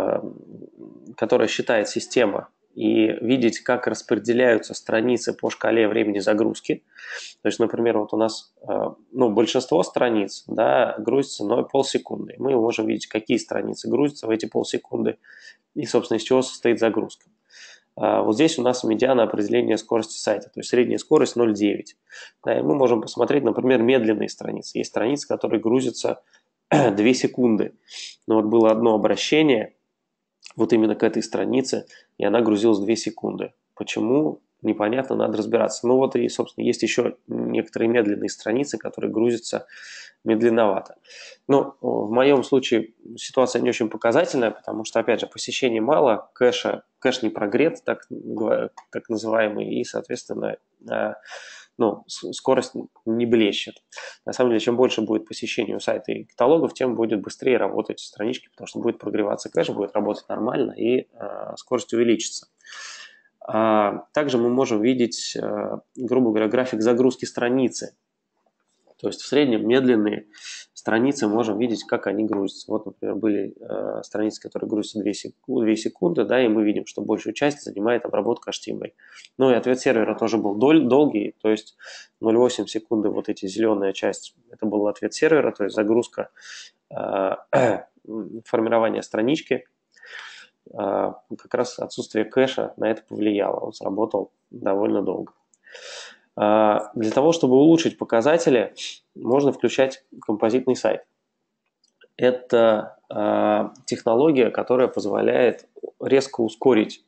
считает система, и видеть, как распределяются страницы по шкале времени загрузки. То есть, например, вот у нас большинство страниц, да, грузится полсекунды. Мы можем видеть, какие страницы грузятся в эти полсекунды и, собственно, из чего состоит загрузка. Вот здесь у нас медиана определения скорости сайта, то есть средняя скорость 0,9. Да, и мы можем посмотреть, например, медленные страницы. Есть страницы, которые грузятся 2 секунды. Но вот было одно обращение вот именно к этой странице, и она грузилась 2 секунды. Почему? Непонятно, надо разбираться. Ну вот и, собственно, есть еще некоторые медленные страницы, которые грузятся медленновато. Но в моем случае ситуация не очень показательная, потому что, опять же, посещений мало, кэш не прогрет, так называемый, и, соответственно, скорость не блещет. На самом деле, чем больше будет посещений у сайта и каталогов, тем будет быстрее работать странички, потому что будет прогреваться кэш, будет работать нормально, и скорость увеличится. Также мы можем видеть, грубо говоря, график загрузки страницы. То есть в среднем медленные страницы можем видеть, как они грузятся. Вот, например, были страницы, которые грузятся 2 секунды, да, и мы видим, что большую часть занимает обработка HTML. Ну и ответ сервера тоже был долгий, то есть 0,8 секунды, вот эти зеленая часть, это был ответ сервера, то есть загрузка формирования странички. Как раз отсутствие кэша на это повлияло, он сработал довольно долго. Для того, чтобы улучшить показатели, можно включать композитный сайт. Это технология, которая позволяет резко ускорить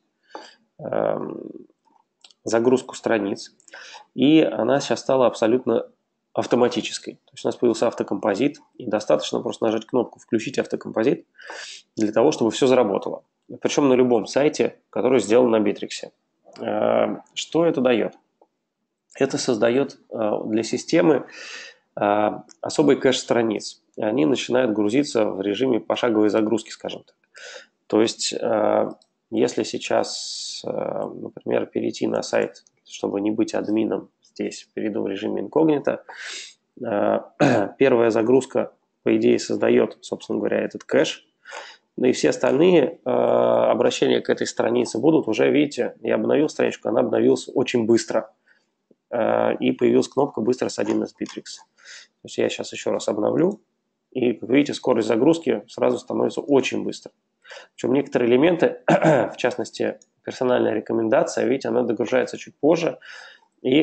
загрузку страниц, и она сейчас стала абсолютно автоматической. То есть у нас появился автокомпозит, и достаточно просто нажать кнопку «Включить автокомпозит» для того, чтобы все заработало. Причем на любом сайте, который сделан на Битриксе. Что это дает? Это создает для системы особый кэш страниц. Они начинают грузиться в режиме пошаговой загрузки, скажем так. То есть, если сейчас, например, перейти на сайт, чтобы не быть админом, здесь перейду в режиме инкогнито, первая загрузка, по идее, создает, собственно говоря, этот кэш. Ну и все остальные обращения к этой странице будут уже, видите, я обновил страничку, она обновилась очень быстро. И появилась кнопка «Быстро с 1С Bittrex». То есть я сейчас еще раз обновлю, и, как видите, скорость загрузки сразу становится очень быстро. Причем некоторые элементы, в частности, персональная рекомендация, видите, она догружается чуть позже и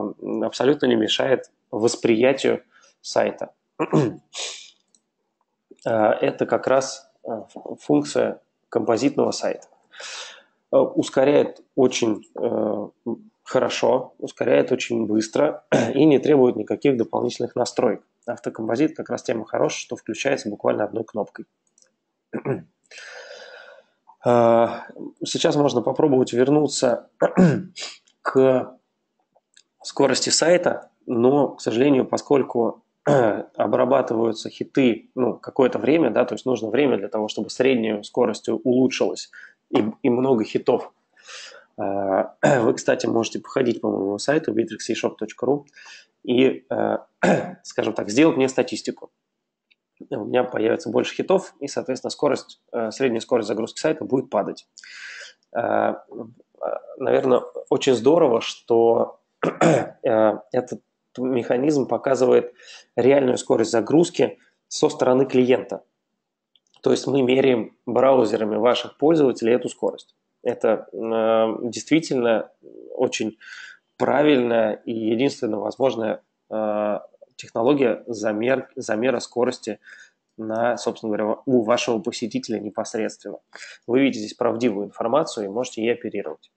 абсолютно не мешает восприятию сайта. это как раз функция композитного сайта. Ускоряет очень хорошо, ускоряет очень быстро и не требует никаких дополнительных настроек. Автокомпозит как раз тем и хорош, что включается буквально одной кнопкой. Сейчас можно попробовать вернуться к скорости сайта, но, к сожалению, поскольку обрабатываются хиты какое-то время, да, то есть нужно время для того, чтобы среднюю скорость улучшилась и много хитов. Вы, кстати, можете походить по моему сайту bittrex.eshop.ru и, скажем так, сделать мне статистику. У меня появится больше хитов, и, соответственно, средняя скорость загрузки сайта будет падать. Наверное, очень здорово, что этот механизм показывает реальную скорость загрузки со стороны клиента. То есть мы меряем браузерами ваших пользователей эту скорость. Это действительно очень правильная и единственно возможная технология замера скорости собственно говоря, у вашего посетителя непосредственно. Вы видите здесь правдивую информацию и можете ей оперировать.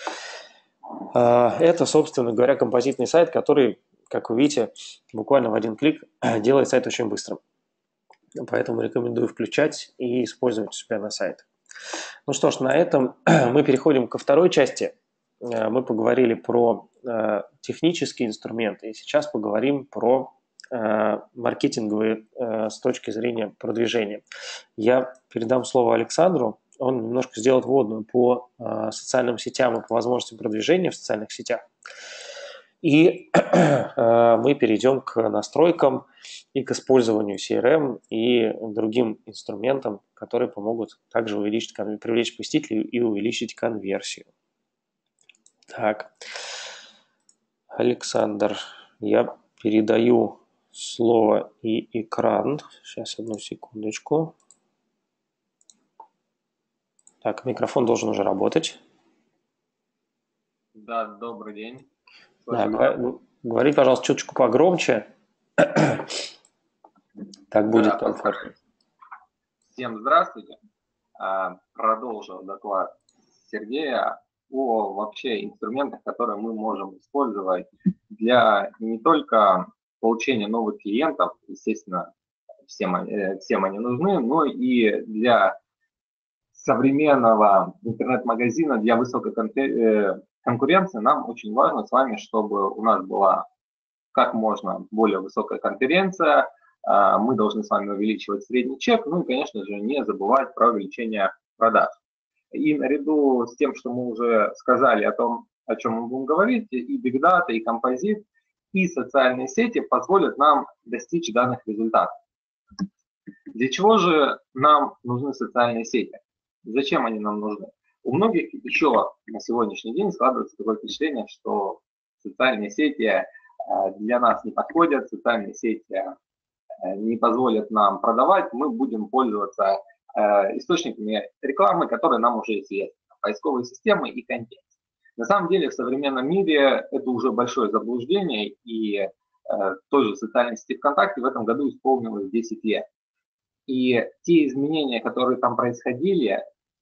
Это, собственно говоря, композитный сайт, который, как вы видите, буквально в один клик делает сайт очень быстрым. Поэтому рекомендую включать и использовать у себя на сайте. Ну что ж, на этом мы переходим ко второй части. Мы поговорили про технические инструменты, и сейчас поговорим про маркетинговые с точки зрения продвижения. Я передам слово Александру, он немножко сделает вводную по социальным сетям и по возможностям продвижения в социальных сетях. И мы перейдем к настройкам и к использованию CRM и другим инструментам, которые помогут также привлечь посетителей и увеличить конверсию. Так, Александр, я передаю слово и экран. Сейчас, одну секундочку. Так, микрофон должен уже работать. Да, добрый день. Да, говорите, пожалуйста, чуточку погромче. Так будет комфортно. Всем здравствуйте. Продолжу доклад Сергея о вообще инструментах, которые мы можем использовать для не только получения новых клиентов, естественно, всем они нужны, но и для современного интернет-магазина, для высокой конкуренции нам очень важно с вами, чтобы у нас была как можно более высокая конкуренция, мы должны с вами увеличивать средний чек, ну и, конечно же, не забывать про увеличение продаж. И наряду с тем, что мы уже сказали о том, о чем мы будем говорить, и Big Data, и композит, и социальные сети позволят нам достичь данных результатов. Для чего же нам нужны социальные сети? Зачем они нам нужны? У многих еще на сегодняшний день складывается такое впечатление, что социальные сети для нас не подходят, социальные сети не позволят нам продавать, мы будем пользоваться источниками рекламы, которые нам уже известны, поисковые системы и контекст. На самом деле в современном мире это уже большое заблуждение, и той же социальной сети ВКонтакте в этом году исполнилось 10 лет. И те изменения, которые там происходили,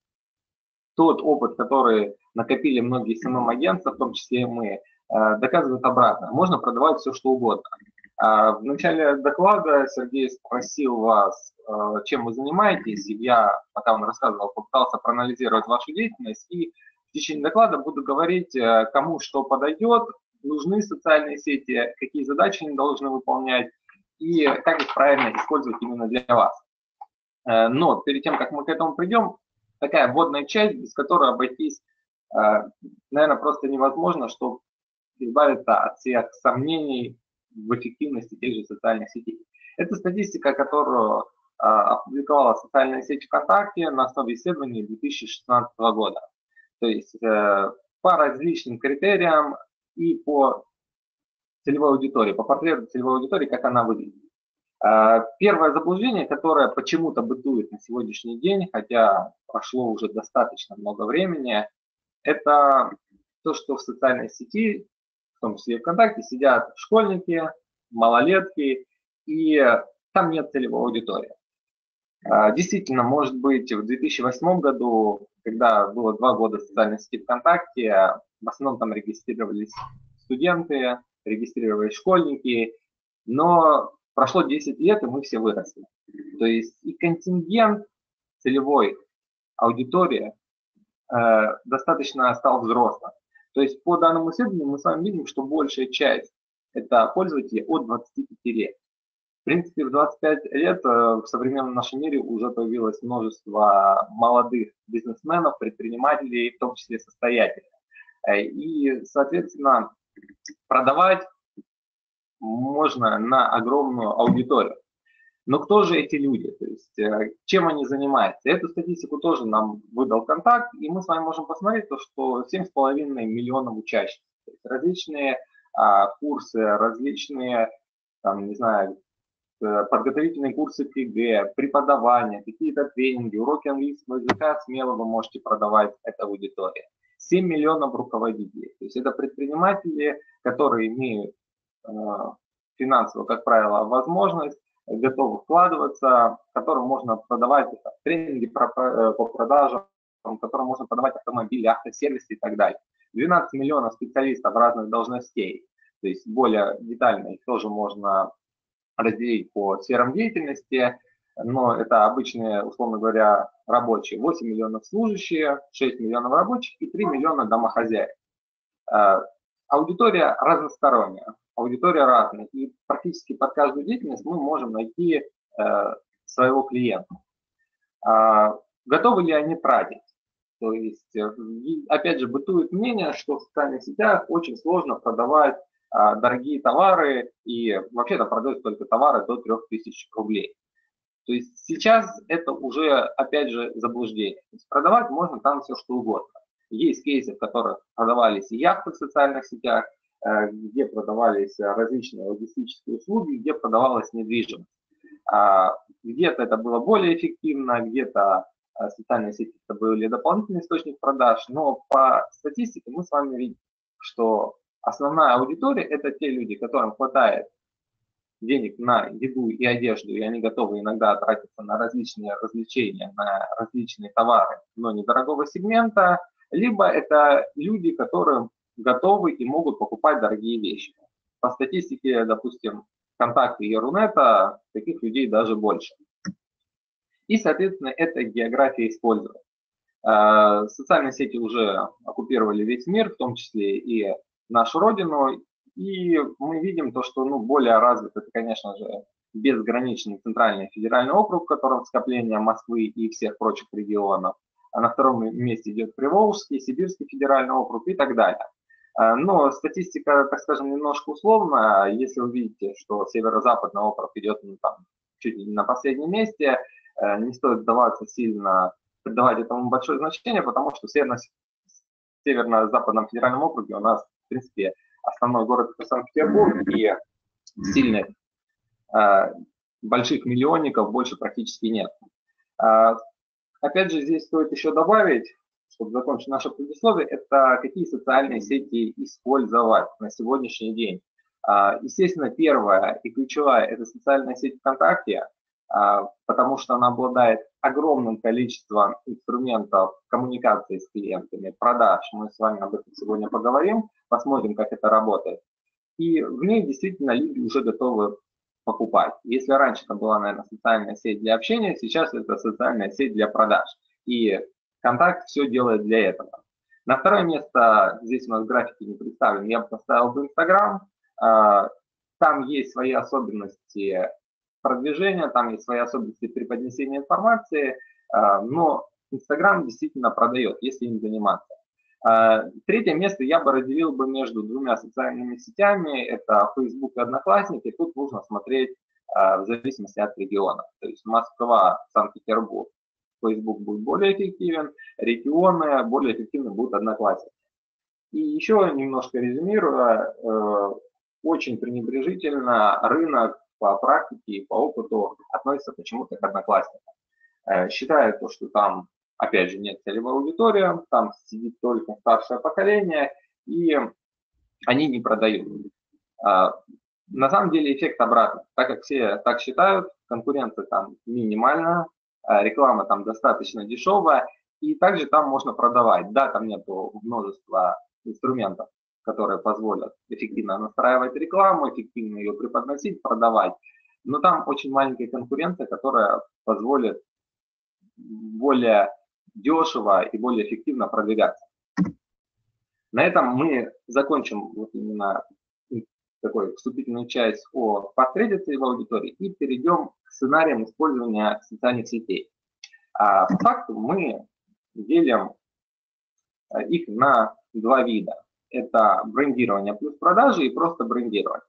тот опыт, который накопили многие СММ-агентства, в том числе и мы, доказывает обратно. Можно продавать все, что угодно. В начале доклада Сергей спросил вас, чем вы занимаетесь. Я, пока он рассказывал, попытался проанализировать вашу деятельность. И в течение доклада буду говорить, кому что подойдет, нужны социальные сети, какие задачи они должны выполнять и как их правильно использовать именно для вас. Но перед тем, как мы к этому придем, такая вводная часть, без которой обойтись, наверное, просто невозможно, чтобы избавиться от всех сомнений в эффективности тех же социальных сетей. Это статистика, которую опубликовала социальная сеть ВКонтакте на основе исследований 2016 года. То есть по различным критериям и по целевой аудитории, по портрету целевой аудитории, как она выглядит. Первое заблуждение, которое почему-то бытует на сегодняшний день, хотя прошло уже достаточно много времени, это то, что в социальной сети, в том числе и ВКонтакте, сидят школьники, малолетки, и там нет целевой аудитории. Действительно, может быть, в 2008 году, когда было 2 года социальной сети ВКонтакте, в основном там регистрировались студенты, регистрировались школьники, но прошло 10 лет, и мы все выросли. То есть и контингент целевой аудитории достаточно стал взрослым. То есть по данному исследованию мы с вами видим, что большая часть это пользователи от 25 лет. В принципе, в 25 лет в современном нашем мире уже появилось множество молодых бизнесменов, предпринимателей, в том числе состоятельных. И, соответственно, продавать можно на огромную аудиторию. Но кто же эти люди? То есть, чем они занимаются? Эту статистику тоже нам выдал Контакт, и мы с вами можем посмотреть, то, что 7,5 миллионов учащихся. То есть различные курсы, различные, там, не знаю, подготовительные курсы к ЕГЭ, преподавание, какие-то тренинги, уроки английского языка смело вы можете продавать этой аудитории. 7 миллионов руководителей. То есть это предприниматели, которые имеют финансовую, как правило, возможность, готовы вкладываться, которым можно продавать тренинги по продажам, которым можно продавать автомобили, автосервисы и так далее. 12 миллионов специалистов разных должностей, то есть более детально их тоже можно разделить по сферам деятельности, но это обычные, условно говоря, рабочие. 8 миллионов служащие, 6 миллионов рабочих и 3 миллиона домохозяек. Аудитория разносторонняя, аудитория разная, и практически под каждую деятельность мы можем найти своего клиента. Готовы ли они тратить? То есть, опять же, бытует мнение, что в социальных сетях очень сложно продавать дорогие товары, и вообще-то продают только товары до 3000 рублей. То есть сейчас это уже, опять же, заблуждение. То есть продавать можно там все что угодно. Есть кейсы, в которых продавались и яхты в социальных сетях, где продавались различные логистические услуги, где продавалась недвижимость. Где-то это было более эффективно, где-то социальные сети это были дополнительный источник продаж, но по статистике мы с вами видим, что основная аудитория это те люди, которым хватает денег на еду и одежду, и они готовы иногда тратиться на различные развлечения, на различные товары, но недорогого сегмента, либо это люди, которые готовы и могут покупать дорогие вещи. По статистике, допустим, ВКонтакте и Рунета таких людей даже больше. И, соответственно, это география использования. Социальные сети уже оккупировали весь мир, в том числе и нашу родину, и мы видим то, что более развит это, конечно же, безграничный центральный федеральный округ, в котором скопление Москвы и всех прочих регионов, а на втором месте идет Приволжский, Сибирский федеральный округ и так далее. Но статистика, так скажем, немножко условная. Если вы видите, что северо-западный округ идет чуть ли не на последнем месте, не стоит сдаваться сильно, придавать этому большое значение, потому что в северно-западном федеральном округе у нас, в принципе, основной город это Санкт-Петербург, и сильных больших миллионников больше практически нет. Опять же, здесь стоит еще добавить, чтобы закончить наше предисловие, это какие социальные сети использовать на сегодняшний день. Естественно, первая и ключевая – это социальная сеть ВКонтакте, потому что она обладает огромным количеством инструментов коммуникации с клиентами, продаж. Мы с вами об этом сегодня поговорим, посмотрим, как это работает. И в ней действительно люди уже готовы покупать. Если раньше это была, наверное, социальная сеть для общения, сейчас это социальная сеть для продаж. И Контакт все делает для этого. На второе место, здесь у нас графики не представлены, я бы поставил бы Инстаграм. Там есть свои особенности продвижения, там есть свои особенности преподнесения информации, но Инстаграм действительно продает, если им заниматься. Третье место я бы разделил бы между двумя социальными сетями, это Facebook и Одноклассники. Тут нужно смотреть в зависимости от региона. То есть Москва, Санкт-Петербург, Facebook будет более эффективен, регионы более эффективны будут Одноклассники. И еще немножко резюмируя, очень пренебрежительно рынок по практике и по опыту относится почему-то к Одноклассникам. Считают, что там, опять же, нет целевой аудитории, там сидит только старшее поколение, и они не продают. На самом деле эффект обратный. Так как все так считают, конкуренция там минимальна, реклама там достаточно дешевая, и также там можно продавать. Да, там нет множества инструментов, которые позволят эффективно настраивать рекламу, эффективно ее преподносить, продавать. Но там очень маленькая конкуренция, которая позволит более дешево и более эффективно продвигаться. На этом мы закончим вот именно такой вступительную часть о портрете целевой аудитории и перейдем к сценариям использования социальных сетей. По факту мы делим их на два вида. Это брендирование плюс продажи и просто брендирование.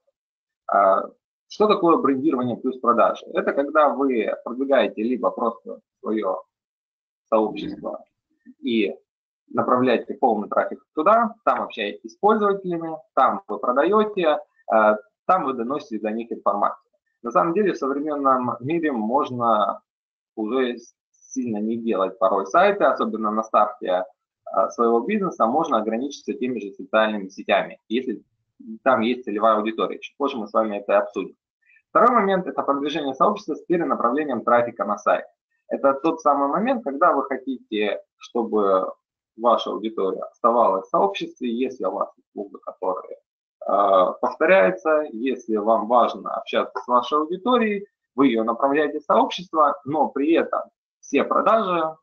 Что такое брендирование плюс продажи? Это когда вы продвигаете либо просто свое сообщество и направляете полный трафик туда, там общаетесь с пользователями, там вы продаете, там вы доносите до них информацию. На самом деле в современном мире можно уже сильно не делать порой сайты, особенно на старте своего бизнеса, можно ограничиться теми же социальными сетями, если там есть целевая аудитория. Чуть позже мы с вами это обсудим. Второй момент – это продвижение сообщества с перенаправлением трафика на сайт. Это тот самый момент, когда вы хотите, чтобы ваша аудитория оставалась в сообществе, если у вас услуга, которая повторяется, если вам важно общаться с вашей аудиторией, вы ее направляете в сообщество, но при этом все продажи,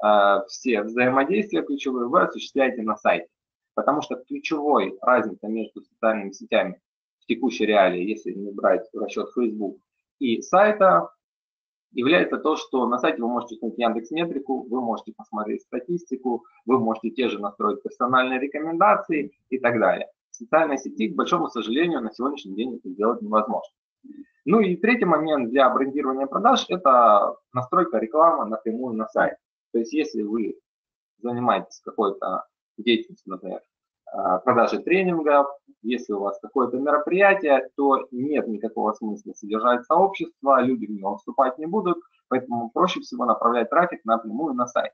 все взаимодействия ключевые вы осуществляете на сайте. Потому что ключевой разница между социальными сетями в текущей реалии, если не брать в расчет Facebook, и сайта, является то, что на сайте вы можете установить Яндекс.Метрику, вы можете посмотреть статистику, вы можете те же настроить персональные рекомендации и так далее. В социальной сети, к большому сожалению, на сегодняшний день это сделать невозможно. Ну и третий момент для брендирования продаж – это настройка рекламы напрямую на сайте. То есть если вы занимаетесь какой-то деятельностью, например, продажи тренингов, если у вас какое-то мероприятие, то нет никакого смысла содержать сообщество, люди в него вступать не будут, поэтому проще всего направлять трафик напрямую на сайт.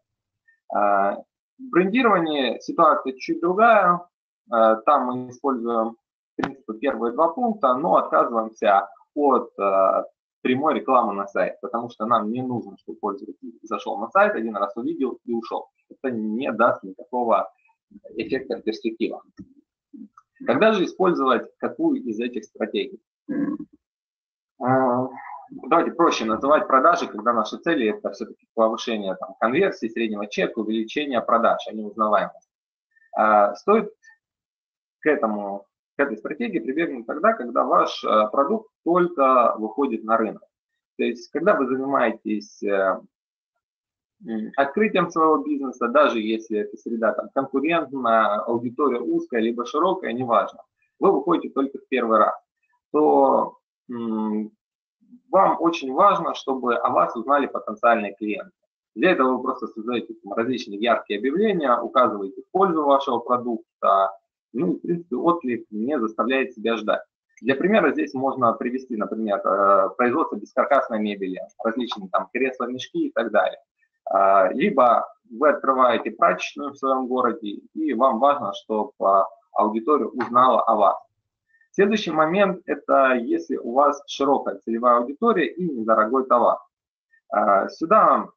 В брендировании ситуация чуть другая, там мы используем, в принципе, первые два пункта, но отказываемся от прямой рекламы на сайт, потому что нам не нужно, чтобы пользователь зашел на сайт, один раз увидел и ушел. Это не даст никакого эффекта в перспективах. Когда же использовать какую из этих стратегий? Давайте проще называть продажи, когда наши цели это все-таки повышение конверсии, среднего чека, увеличение продаж, а не узнаваемость. Стоит к этой стратегии прибегнуть тогда, когда ваш продукт только выходит на рынок. То есть, когда вы занимаетесь открытием своего бизнеса, даже если эта среда конкурентная, аудитория узкая, либо широкая, неважно, вы выходите только в первый раз, то вам очень важно, чтобы о вас узнали потенциальные клиенты. Для этого вы просто создаете различные яркие объявления, указываете пользу вашего продукта, ну и в принципе отклик не заставляет себя ждать. Для примера здесь можно привести, например, производство бескаркасной мебели, различные кресла, мешки и так далее. Либо вы открываете прачечную в своем городе, и вам важно, чтобы аудитория узнала о вас. Следующий момент – это если у вас широкая целевая аудитория и недорогой товар. Сюда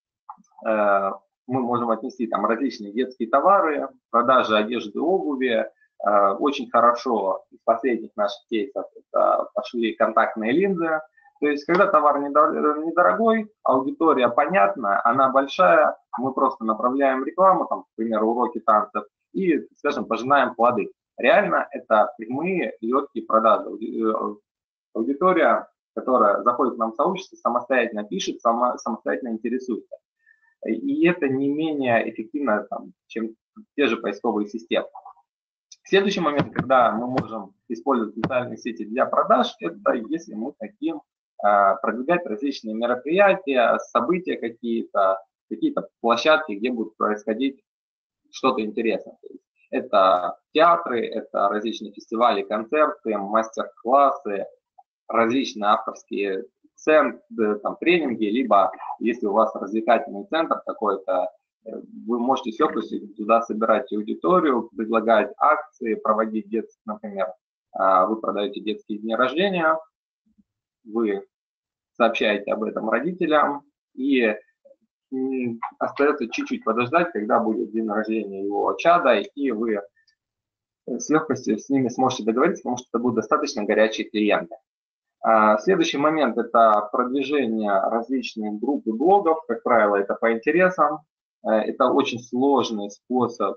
мы можем отнести различные детские товары, продажи одежды, обуви. Очень хорошо из последних наших кейсов это пошли контактные линзы. То есть, когда товар недорогой, аудитория понятна, она большая, мы просто направляем рекламу, к примеру, уроки танцев, и, скажем, пожинаем плоды. Реально это прямые легкие продажи. Аудитория, которая заходит к нам в сообщество, самостоятельно пишет, самостоятельно интересуется. И это не менее эффективно, чем те же поисковые системы. Следующий момент, когда мы можем использовать социальные сети для продаж, это если мы хотим продвигать различные мероприятия, события какие-то площадки, где будут происходить что-то интересное. Это театры, это различные фестивали, концерты, мастер-классы, различные авторские центры, тренинги, либо если у вас развлекательный центр какой-то, вы можете с легкостью туда собирать аудиторию, предлагать акции, проводить детские, например, вы продаете детские дни рождения, вы сообщаете об этом родителям, и остается чуть-чуть подождать, когда будет день рождения его чада, и вы с легкостью с ними сможете договориться, потому что это будут достаточно горячие клиенты. Следующий момент – это продвижение различных групп и блогов, как правило, это по интересам. Это очень сложный способ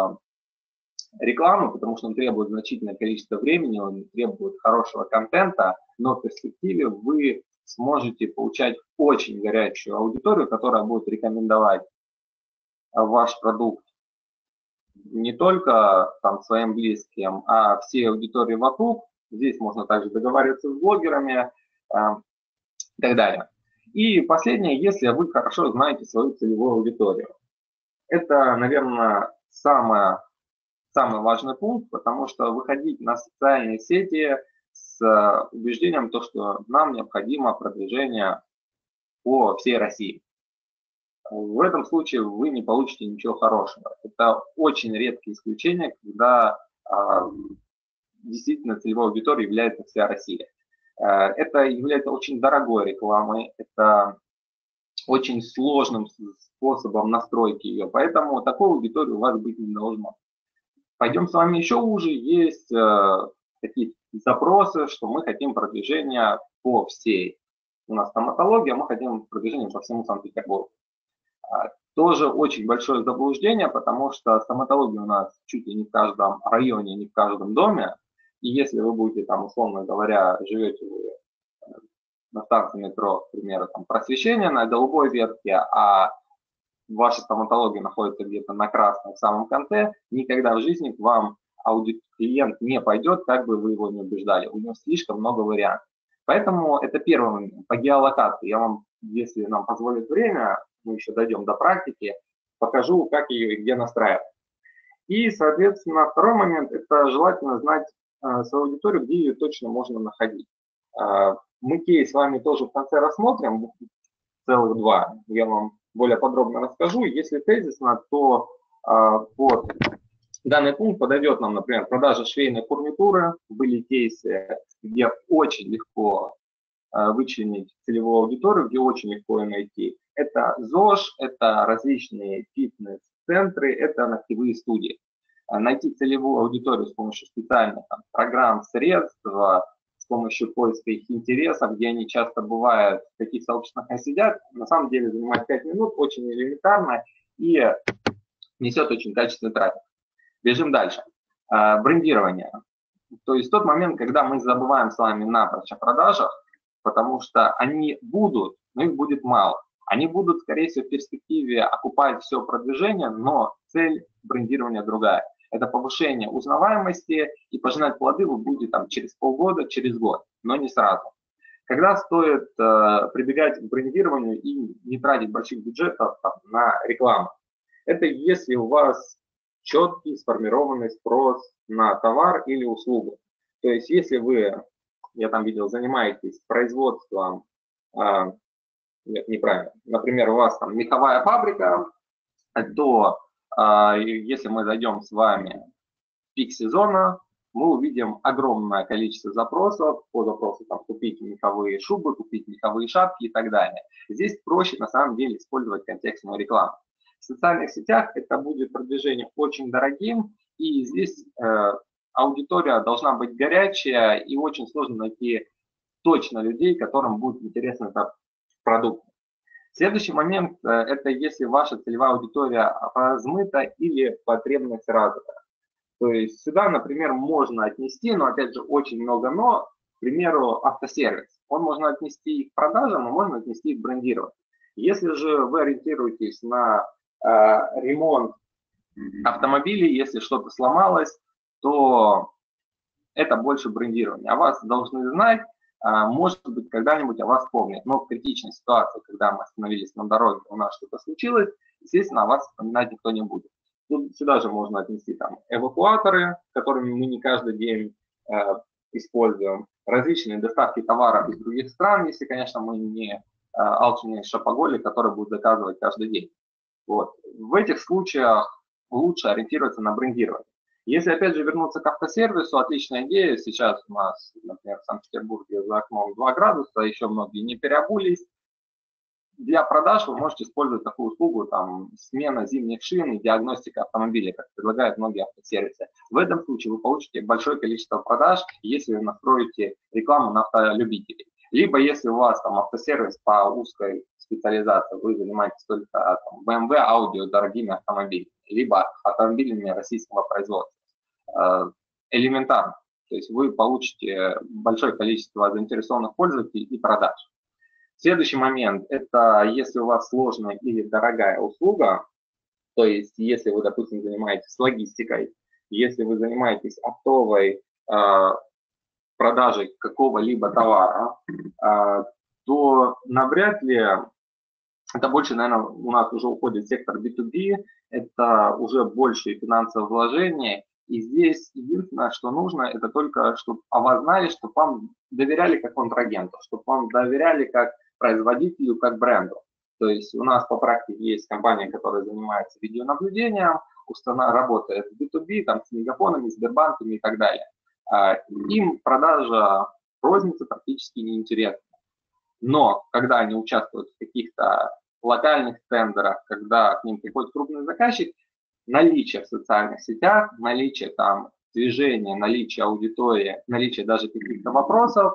рекламы, потому что он требует значительное количество времени, он требует хорошего контента, но в перспективе вы сможете получать очень горячую аудиторию, которая будет рекомендовать ваш продукт не только там своим близким, а всей аудитории вокруг. Здесь можно также договариваться с блогерами и так далее. И последнее, если вы хорошо знаете свою целевую аудиторию. Это, наверное, самый важный пункт, потому что выходить на социальные сети с убеждением, что нам необходимо продвижение по всей России. В этом случае вы не получите ничего хорошего. Это очень редкие исключения, когда действительно целевой аудиторией является вся Россия. Это является очень дорогой рекламой, это очень сложным способом настройки ее, поэтому такой аудитории у вас быть не должно. Пойдем с вами еще уже. Есть такие запросы, что мы хотим продвижения по всей. У нас стоматология, мы хотим продвижения по всему Санкт-Петербургу. Тоже очень большое заблуждение, потому что стоматология у нас чуть ли не в каждом районе, не в каждом доме. И если вы будете там, условно говоря, живете вы на станции метро, к примеру, там Просвещение на Голубой ветке, а ваша стоматология находится где-то на красном в самом конце, никогда в жизни к вам клиент не пойдет, как бы вы его не убеждали. У него слишком много вариантов. Поэтому это первый момент. По геолокации я вам, если нам позволит время, мы еще дойдем до практики, покажу, как ее и где настраивать. И, соответственно, второй момент – это желательно знать свою аудиторию, где ее точно можно находить. Мы кейс с вами тоже в конце рассмотрим, целых два. Я вам более подробно расскажу. Если тезисно, то под данный пункт подойдет нам, например, продажа швейной фурнитуры. Были кейсы, где очень легко вычленить целевую аудиторию, где очень легко ее найти. Это ЗОЖ, это различные фитнес-центры, это ногтевые студии. Найти целевую аудиторию с помощью специальных программ, средств, с помощью поиска их интересов, где они часто бывают, в каких сообществах они сидят, на самом деле занимает 5 минут, очень элементарно и несет очень качественный трафик. Бежим дальше. Брендирование. То есть тот момент, когда мы забываем с вами напрочь о продажах, потому что они будут, но их будет мало. Они будут, скорее всего, в перспективе окупать все продвижение, но цель брендирования другая. Это повышение узнаваемости, и пожинать плоды вы будете там, через полгода, через год, но не сразу. Когда стоит прибегать к брендированию и не тратить больших бюджетов там, на рекламу? Это если у вас четкий сформированный спрос на товар или услугу. То есть если вы, я там видел, занимаетесь производством, нет, неправильно, например, у вас там меховая фабрика, то если мы зайдем с вами в пик сезона, мы увидим огромное количество запросов по запросу там, купить меховые шубы, купить меховые шапки и так далее. Здесь проще на самом деле использовать контекстную рекламу. В социальных сетях это будет продвижение очень дорогим, и здесь аудитория должна быть горячая, и очень сложно найти точно людей, которым будет интересен этот продукт. Следующий момент – это если ваша целевая аудитория размыта или потребность развита. То есть сюда, например, можно отнести, но опять же очень много «но», к примеру, автосервис. Он можно отнести и к продажам, а можно отнести и к брендированию. Если же вы ориентируетесь на ремонт автомобилей, если что-то сломалось, то это больше брендирование. О вас должны знать, может быть, когда-нибудь о вас помнят. Но в критичной ситуации, когда мы остановились на дороге, у нас что-то случилось, естественно, о вас вспоминать никто не будет. Тут сюда же можно отнести там эвакуаторы, которыми мы не каждый день используем, различные доставки товаров из других стран, если, конечно, мы не алчные шопоголи, которые будут заказывать каждый день. Вот. В этих случаях лучше ориентироваться на брендирование. Если, опять же, вернуться к автосервису, отличная идея. Сейчас у нас, например, в Санкт-Петербурге за окном 2 градуса, еще многие не переобулись. для продаж вы можете использовать такую услугу, там, смена зимних шин и диагностика автомобиля, как предлагают многие автосервисы. В этом случае вы получите большое количество продаж, если вы настроите рекламу на автолюбителей. Либо если у вас там автосервис по узкой специализации, вы занимаетесь только там, BMW, Audi, дорогими автомобилями, либо автомобилями российского производства. Элементарно. То есть вы получите большое количество заинтересованных пользователей и продаж. Следующий момент – это если у вас сложная или дорогая услуга, то есть если вы, допустим, занимаетесь логистикой, если вы занимаетесь оптовой продажей какого-либо товара, то навряд ли, это больше, наверное, у нас уже уходит сектор B2B, это уже большие финансовые вложения. И здесь единственное, что нужно, это только, чтобы о вас знали, чтобы вам доверяли как контрагенту, чтобы вам доверяли как производителю, как бренду. То есть у нас по практике есть компания, которая занимается видеонаблюдением, работает в B2B, там, с мегафонами, Сбербанками и так далее. Им продажа розницы практически не интересна. Но когда они участвуют в каких-то локальных тендерах, когда к ним приходит крупный заказчик, наличие в социальных сетях, наличие там движения, наличие аудитории, наличие даже каких-то вопросов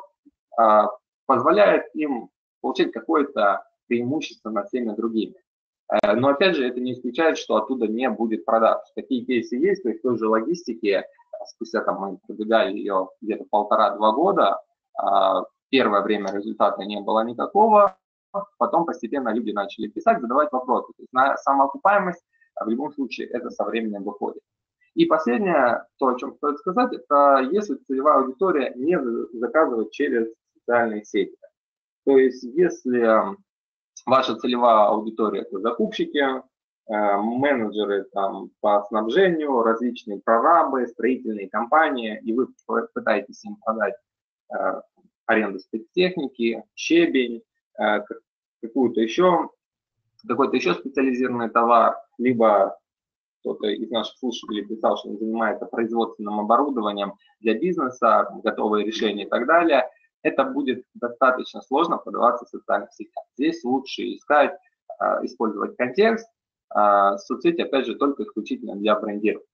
позволяет им получить какое-то преимущество над всеми другими. Но опять же, это не исключает, что оттуда не будет продаж. Такие кейсы есть, то есть в той же логистике, спустя там мы продвигали ее где-то 1,5-2 года, первое время результата не было никакого, потом постепенно люди начали писать, задавать вопросы. То есть на самоокупаемость в любом случае это со временем выходит. И последнее, то, о чем стоит сказать, это если целевая аудитория не заказывает через социальные сети. То есть если ваша целевая аудитория – это закупщики, менеджеры там, по снабжению, различные прорабы, строительные компании, и вы пытаетесь им продать аренду спецтехники, щебень, какой-то еще специализированный товар, либо кто-то из наших слушателей писал, что он занимается производственным оборудованием для бизнеса, готовые решения и так далее, это будет достаточно сложно продаваться в социальных сетях. Здесь лучше искать, использовать контекст, соцсети, опять же, только исключительно для брендирования.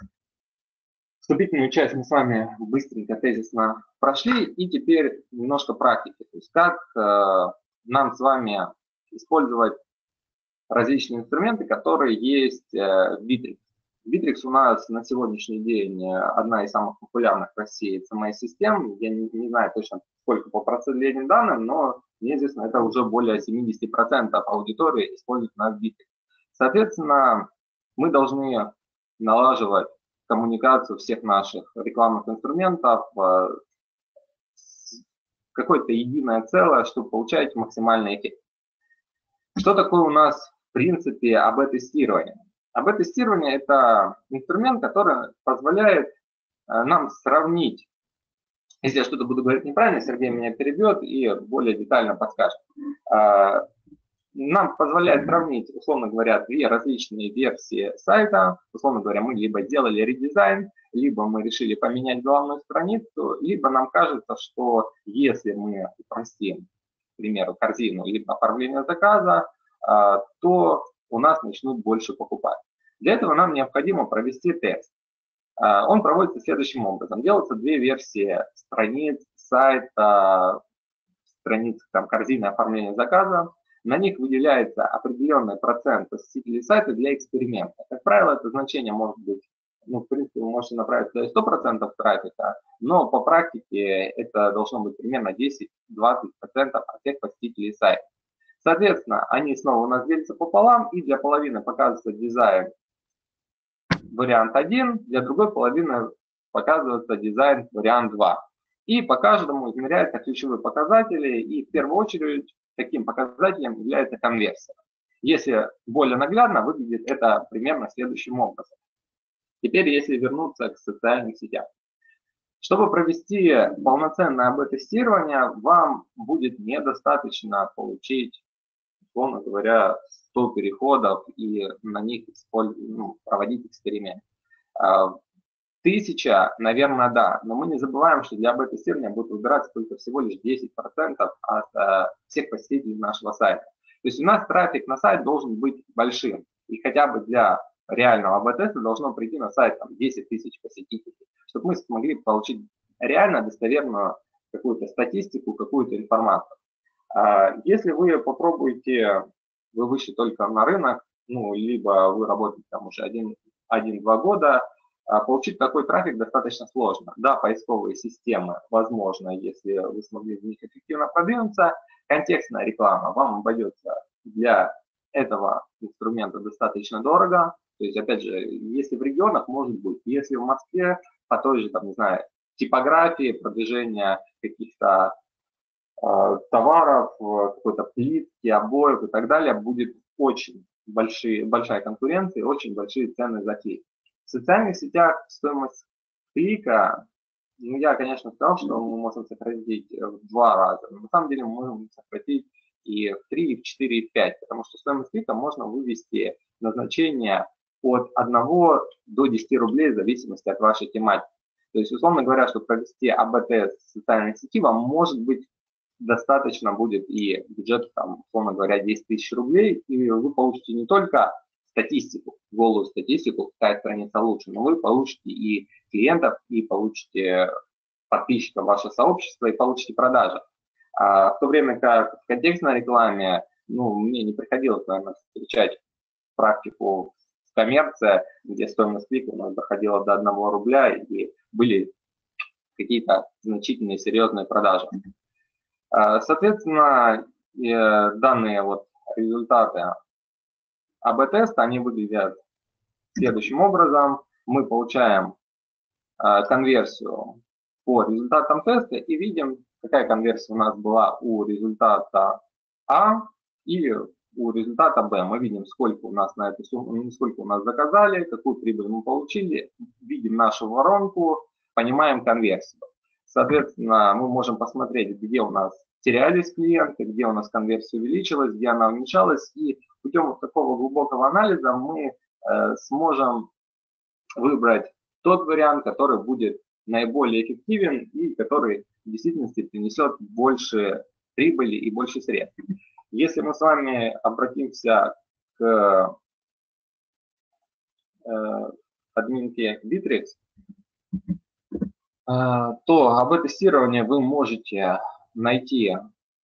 Вступительную часть мы с вами быстренько, тезисно прошли, и теперь немножко практики. То есть как нам с вами использовать различные инструменты, которые есть в Bittrex. Bittrex у нас на сегодняшний день одна из самых популярных в России CMS-систем. Я не знаю точно, сколько по процентным данным, но мне известно, это уже более 70% аудитории используют наш Bittrex. Соответственно, мы должны налаживать коммуникацию всех наших рекламных инструментов, какое-то единое целое, чтобы получать максимальный эффект. Что такое у нас в принципе АБ-тестирование? АБ-тестирование – это инструмент, который позволяет нам сравнить, если я что-то буду говорить неправильно, Сергей меня перебьет и более детально подскажет. Нам позволяет сравнить, условно говоря, две различные версии сайта. Условно говоря, мы либо делали редизайн, либо мы решили поменять главную страницу, либо нам кажется, что если мы упростим, к примеру, корзину либо оформление заказа, то у нас начнут больше покупать. Для этого нам необходимо провести тест. Он проводится следующим образом. Делаются две версии страниц сайта, страниц там, корзины оформления заказа. На них выделяется определенный процент посетителей сайта для эксперимента. Как правило, это значение может быть, в принципе, вы можете направить туда 100% трафика, но по практике это должно быть примерно 10-20% от всех посетителей сайта. Соответственно, они снова у нас делятся пополам, и для половины показывается дизайн вариант 1, для другой половины показывается дизайн вариант 2. И по каждому измеряются ключевые показатели, и в первую очередь таким показателем является конверсия. Если более наглядно, выглядит это примерно следующим образом. Теперь, если вернуться к социальным сетям. Чтобы провести полноценное АБ-тестирование, вам будет недостаточно получить, условно говоря, 100 переходов и на них проводить эксперимент. 1000, наверное, да, но мы не забываем, что для АБ-тестирования будет выбираться только всего лишь 10% от всех посетителей нашего сайта. То есть у нас трафик на сайт должен быть большим. И хотя бы для реального АБ-теста должно прийти на сайт там, 10 тысяч посетителей, чтобы мы смогли получить реально достоверную какую-то статистику, какую-то информацию. Если вы попробуете, вы вышли только на рынок, ну, либо вы работаете там уже 1-2 года, получить такой трафик достаточно сложно. Да, поисковые системы, возможно, если вы смогли в них эффективно продвинуться, контекстная реклама вам обойдется для этого инструмента достаточно дорого. То есть, опять же, если в регионах, может быть, если в Москве по той же, там, не знаю, типографии, продвижения каких-то товаров, какой-то плитки, обоев и так далее, будет очень большая конкуренция и очень большие цены за клик. В социальных сетях стоимость клика, ну, я, конечно, сказал, что мы можем сократить в 2 раза, но на самом деле мы можем сократить и в 3, и в 4, и в 5, потому что стоимость клика можно вывести на значение от 1 до 10 рублей в зависимости от вашей тематики. То есть, условно говоря, чтобы провести АБ-тест в социальной сети, вам может быть достаточно будет и бюджет, там, условно говоря, 10 тысяч рублей, и вы получите не только статистику, голую статистику, какая страница лучше, но вы получите и клиентов, и получите подписчиков в ваше сообщество, и получите продажи. В то время как в контекстной рекламе, ну, мне не приходилось, наверное, встречать практику в коммерции, где стоимость клика у нас доходила до 1 рубля, и были какие-то значительные серьезные продажи. Соответственно, данные вот результаты АБ-теста, они выглядят следующим образом. Мы получаем конверсию по результатам теста и видим, какая конверсия у нас была у результата А и у результата Б. Мы видим, сколько у нас на эту сумму, сколько у нас заказали, какую прибыль мы получили, видим нашу воронку, понимаем конверсию. Соответственно, мы можем посмотреть, где у нас терялись клиенты, где у нас конверсия увеличилась, где она уменьшалась. И путем вот такого глубокого анализа мы сможем выбрать тот вариант, который будет наиболее эффективен и который в действительности принесет больше прибыли и больше средств. Если мы с вами обратимся к админке Bittrex, то АБ-тестирование вы можете найти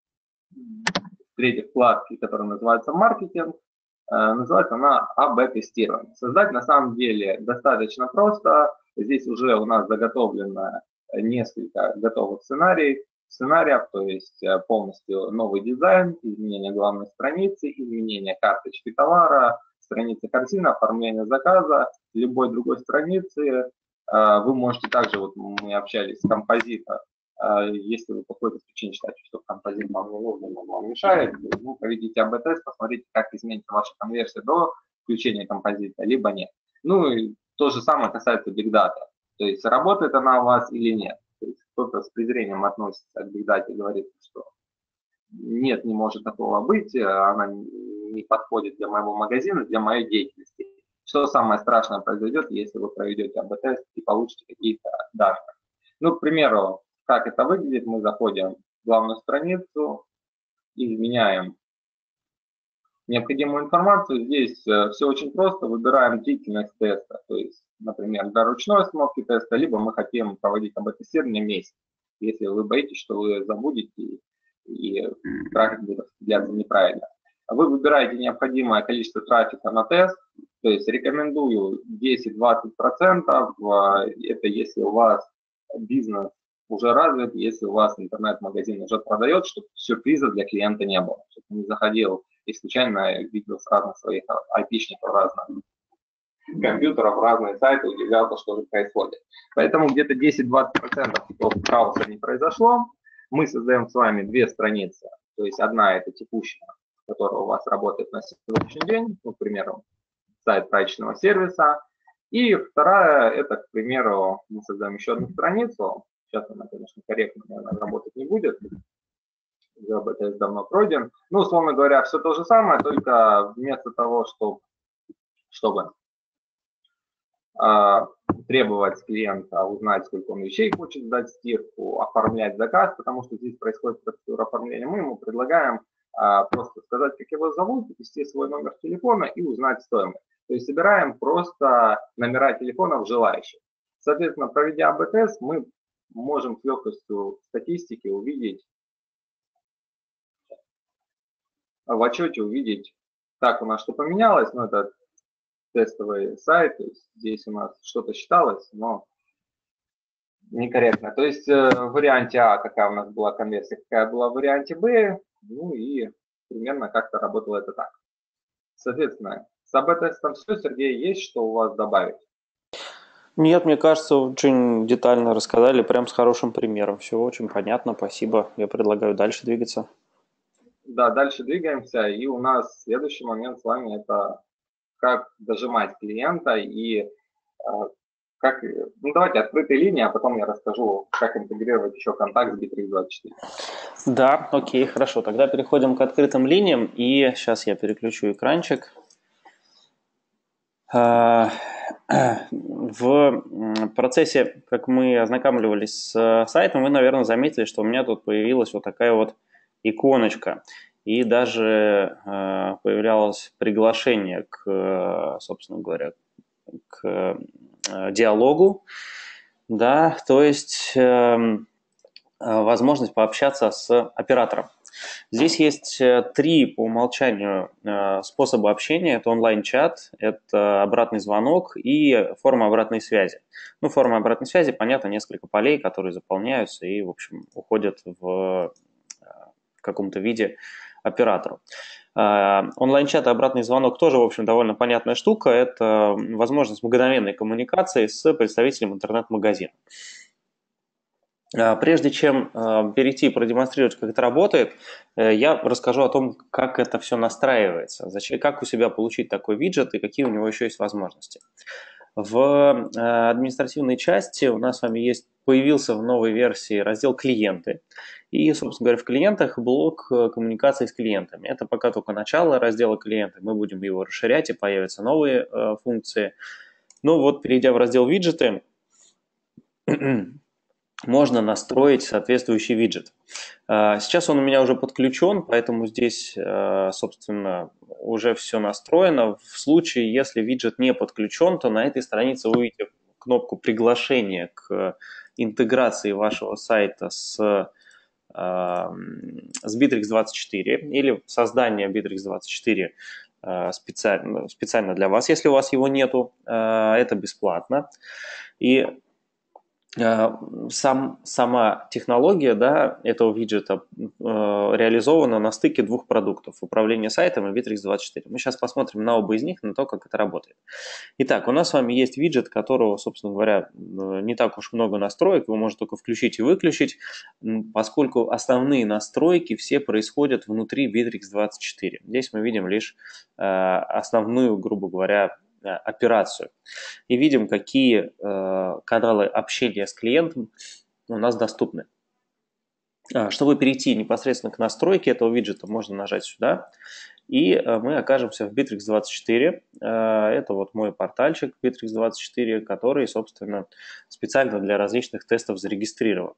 в третьей вкладке, которая называется «Маркетинг». Называется она АБ-тестирование. Создать на самом деле достаточно просто. Здесь уже у нас заготовлено несколько готовых сценариев, то есть полностью новый дизайн, изменение главной страницы, изменение карточки товара, страницы корзины, оформление заказа, любой другой страницы. Вы можете также, вот мы общались с композитом, если вы по какой-то причине считаете, что композит вам не нужен, он вам мешает, вы проведите АБ-тест, посмотрите, как изменится ваша конверсия до включения композита, либо нет. Ну и то же самое касается Big Data, то есть работает она у вас или нет. То есть кто-то с презрением относится к Big Data и говорит, что нет, не может такого быть, она не подходит для моего магазина, для моей деятельности. Что самое страшное произойдет, если вы проведете АБ-тест и получите какие-то данные. Ну, к примеру, как это выглядит, мы заходим в главную страницу, изменяем необходимую информацию. Здесь все очень просто, выбираем длительность теста, то есть, например, для ручной остановки теста, либо мы хотим проводить АБ-тестирование месяц, если вы боитесь, что вы забудете и трафик будет распределяться неправильно. Вы выбираете необходимое количество трафика на тест, то есть рекомендую 10-20%, это если у вас бизнес уже развит, если у вас интернет-магазин уже продает, чтобы сюрпризов для клиента не было, чтобы он не заходил и случайно видел с разных своих айпишников, разных компьютеров, разные сайты, удивлялся, что же происходит. Поэтому где-то 10-20%, чтобы хаоса не произошло, мы создаем с вами 2 страницы, то есть одна это текущая, которая у вас работает на сегодняшний день, ну, к примеру, сайт праздничного сервиса, и вторая это, к примеру, мы создаем еще одну страницу, сейчас она, конечно, корректно, наверное, работать не будет, АБ-тест давно пройден, ну, условно говоря, все то же самое, только вместо того, чтобы требовать с клиента, узнать, сколько он вещей хочет сдать в стирку, оформлять заказ, потому что здесь происходит процедура оформления, мы ему предлагаем просто сказать, как его зовут, ввести свой номер телефона и узнать стоимость. То есть собираем просто номера телефонов желающих. Соответственно, проведя АБ-тест, мы можем с легкостью статистики увидеть, в отчете увидеть, так у нас что поменялось, но это тестовый сайт, то есть здесь у нас что-то считалось, но некорректно. То есть в варианте А какая у нас была конверсия, какая была в варианте Б, ну и примерно как-то работало это так. Соответственно, с АБ-тестом все. Сергей, есть что у вас добавить? Нет, мне кажется, очень детально рассказали, прям с хорошим примером. Все очень понятно, спасибо. Я предлагаю дальше двигаться. Да, дальше двигаемся, и у нас следующий момент с вами это как дожимать клиента и как, ну давайте открытые линии, а потом я расскажу, как интегрировать еще контакт с Bittrex24. Да, окей, хорошо. Тогда переходим к открытым линиям, и сейчас я переключу экранчик. В процессе, как мы ознакомливались с сайтом, вы, наверное, заметили, что у меня тут появилась вот такая вот иконочка. И даже появлялось приглашение к, собственно говоря, к диалогу. Да, то есть возможность пообщаться с оператором. Здесь есть три по умолчанию способа общения. Это онлайн-чат, это обратный звонок и форма обратной связи. Ну, форма обратной связи, понятно, несколько полей, которые заполняются и, в общем, уходят в каком-то виде оператору. Онлайн-чат и обратный звонок тоже, в общем, довольно понятная штука. Это возможность мгновенной коммуникации с представителем интернет-магазина. Прежде чем перейти и продемонстрировать, как это работает, я расскажу о том, как это все настраивается, как у себя получить такой виджет и какие у него еще есть возможности. В административной части у нас с вами появился в новой версии раздел «Клиенты». И, собственно говоря, в клиентах блок коммуникации с клиентами. Это пока только начало раздела «Клиенты». Мы будем его расширять, и появятся новые функции. Ну вот, перейдя в раздел «Виджеты», можно настроить соответствующий виджет. Сейчас он у меня уже подключен, поэтому здесь, собственно, уже все настроено. В случае, если виджет не подключен, то на этой странице вы увидите кнопку приглашения к интеграции вашего сайта с Bittrex24 или создание Bittrex24 специально для вас, если у вас его нету. Это бесплатно. И сама технология, да, этого виджета реализована на стыке двух продуктов – управление сайтом и Bittrex24. Мы сейчас посмотрим на оба из них, на то, как это работает. Итак, у нас с вами есть виджет, которого, собственно говоря, не так уж много настроек, его можно только включить и выключить, поскольку основные настройки все происходят внутри Bittrex24. Здесь мы видим лишь основную, грубо говоря, операцию. И видим, какие каналы общения с клиентом у нас доступны. Чтобы перейти непосредственно к настройке этого виджета, можно нажать сюда, и мы окажемся в Bittrex24. Это вот мой портальчик Bittrex24, который, собственно, специально для различных тестов зарегистрирован.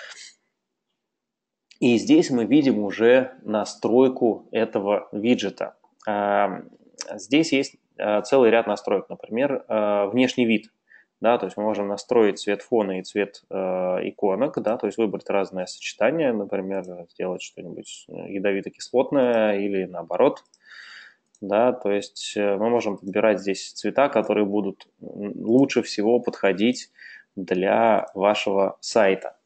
И здесь мы видим уже настройку этого виджета. Здесь есть целый ряд настроек, например, внешний вид. Да, то есть мы можем настроить цвет фона и цвет иконок, да, то есть выбрать разное сочетание, например, сделать что-нибудь ядовито-кислотное или наоборот. Да, то есть мы можем подбирать здесь цвета, которые будут лучше всего подходить для вашего сайта.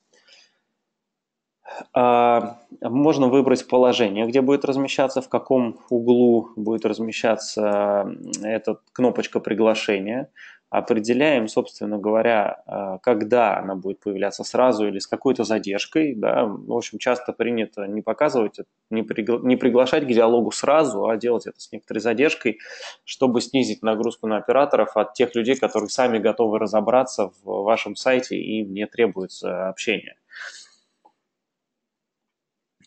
Можно выбрать положение, где будет размещаться, в каком углу будет размещаться эта кнопочка приглашения. Определяем, собственно говоря, когда она будет появляться сразу или с какой-то задержкой. Да. В общем, часто принято не показывать, не приглашать к диалогу сразу, а делать это с некоторой задержкой, чтобы снизить нагрузку на операторов от тех людей, которые сами готовы разобраться в вашем сайте и им не требуется общение.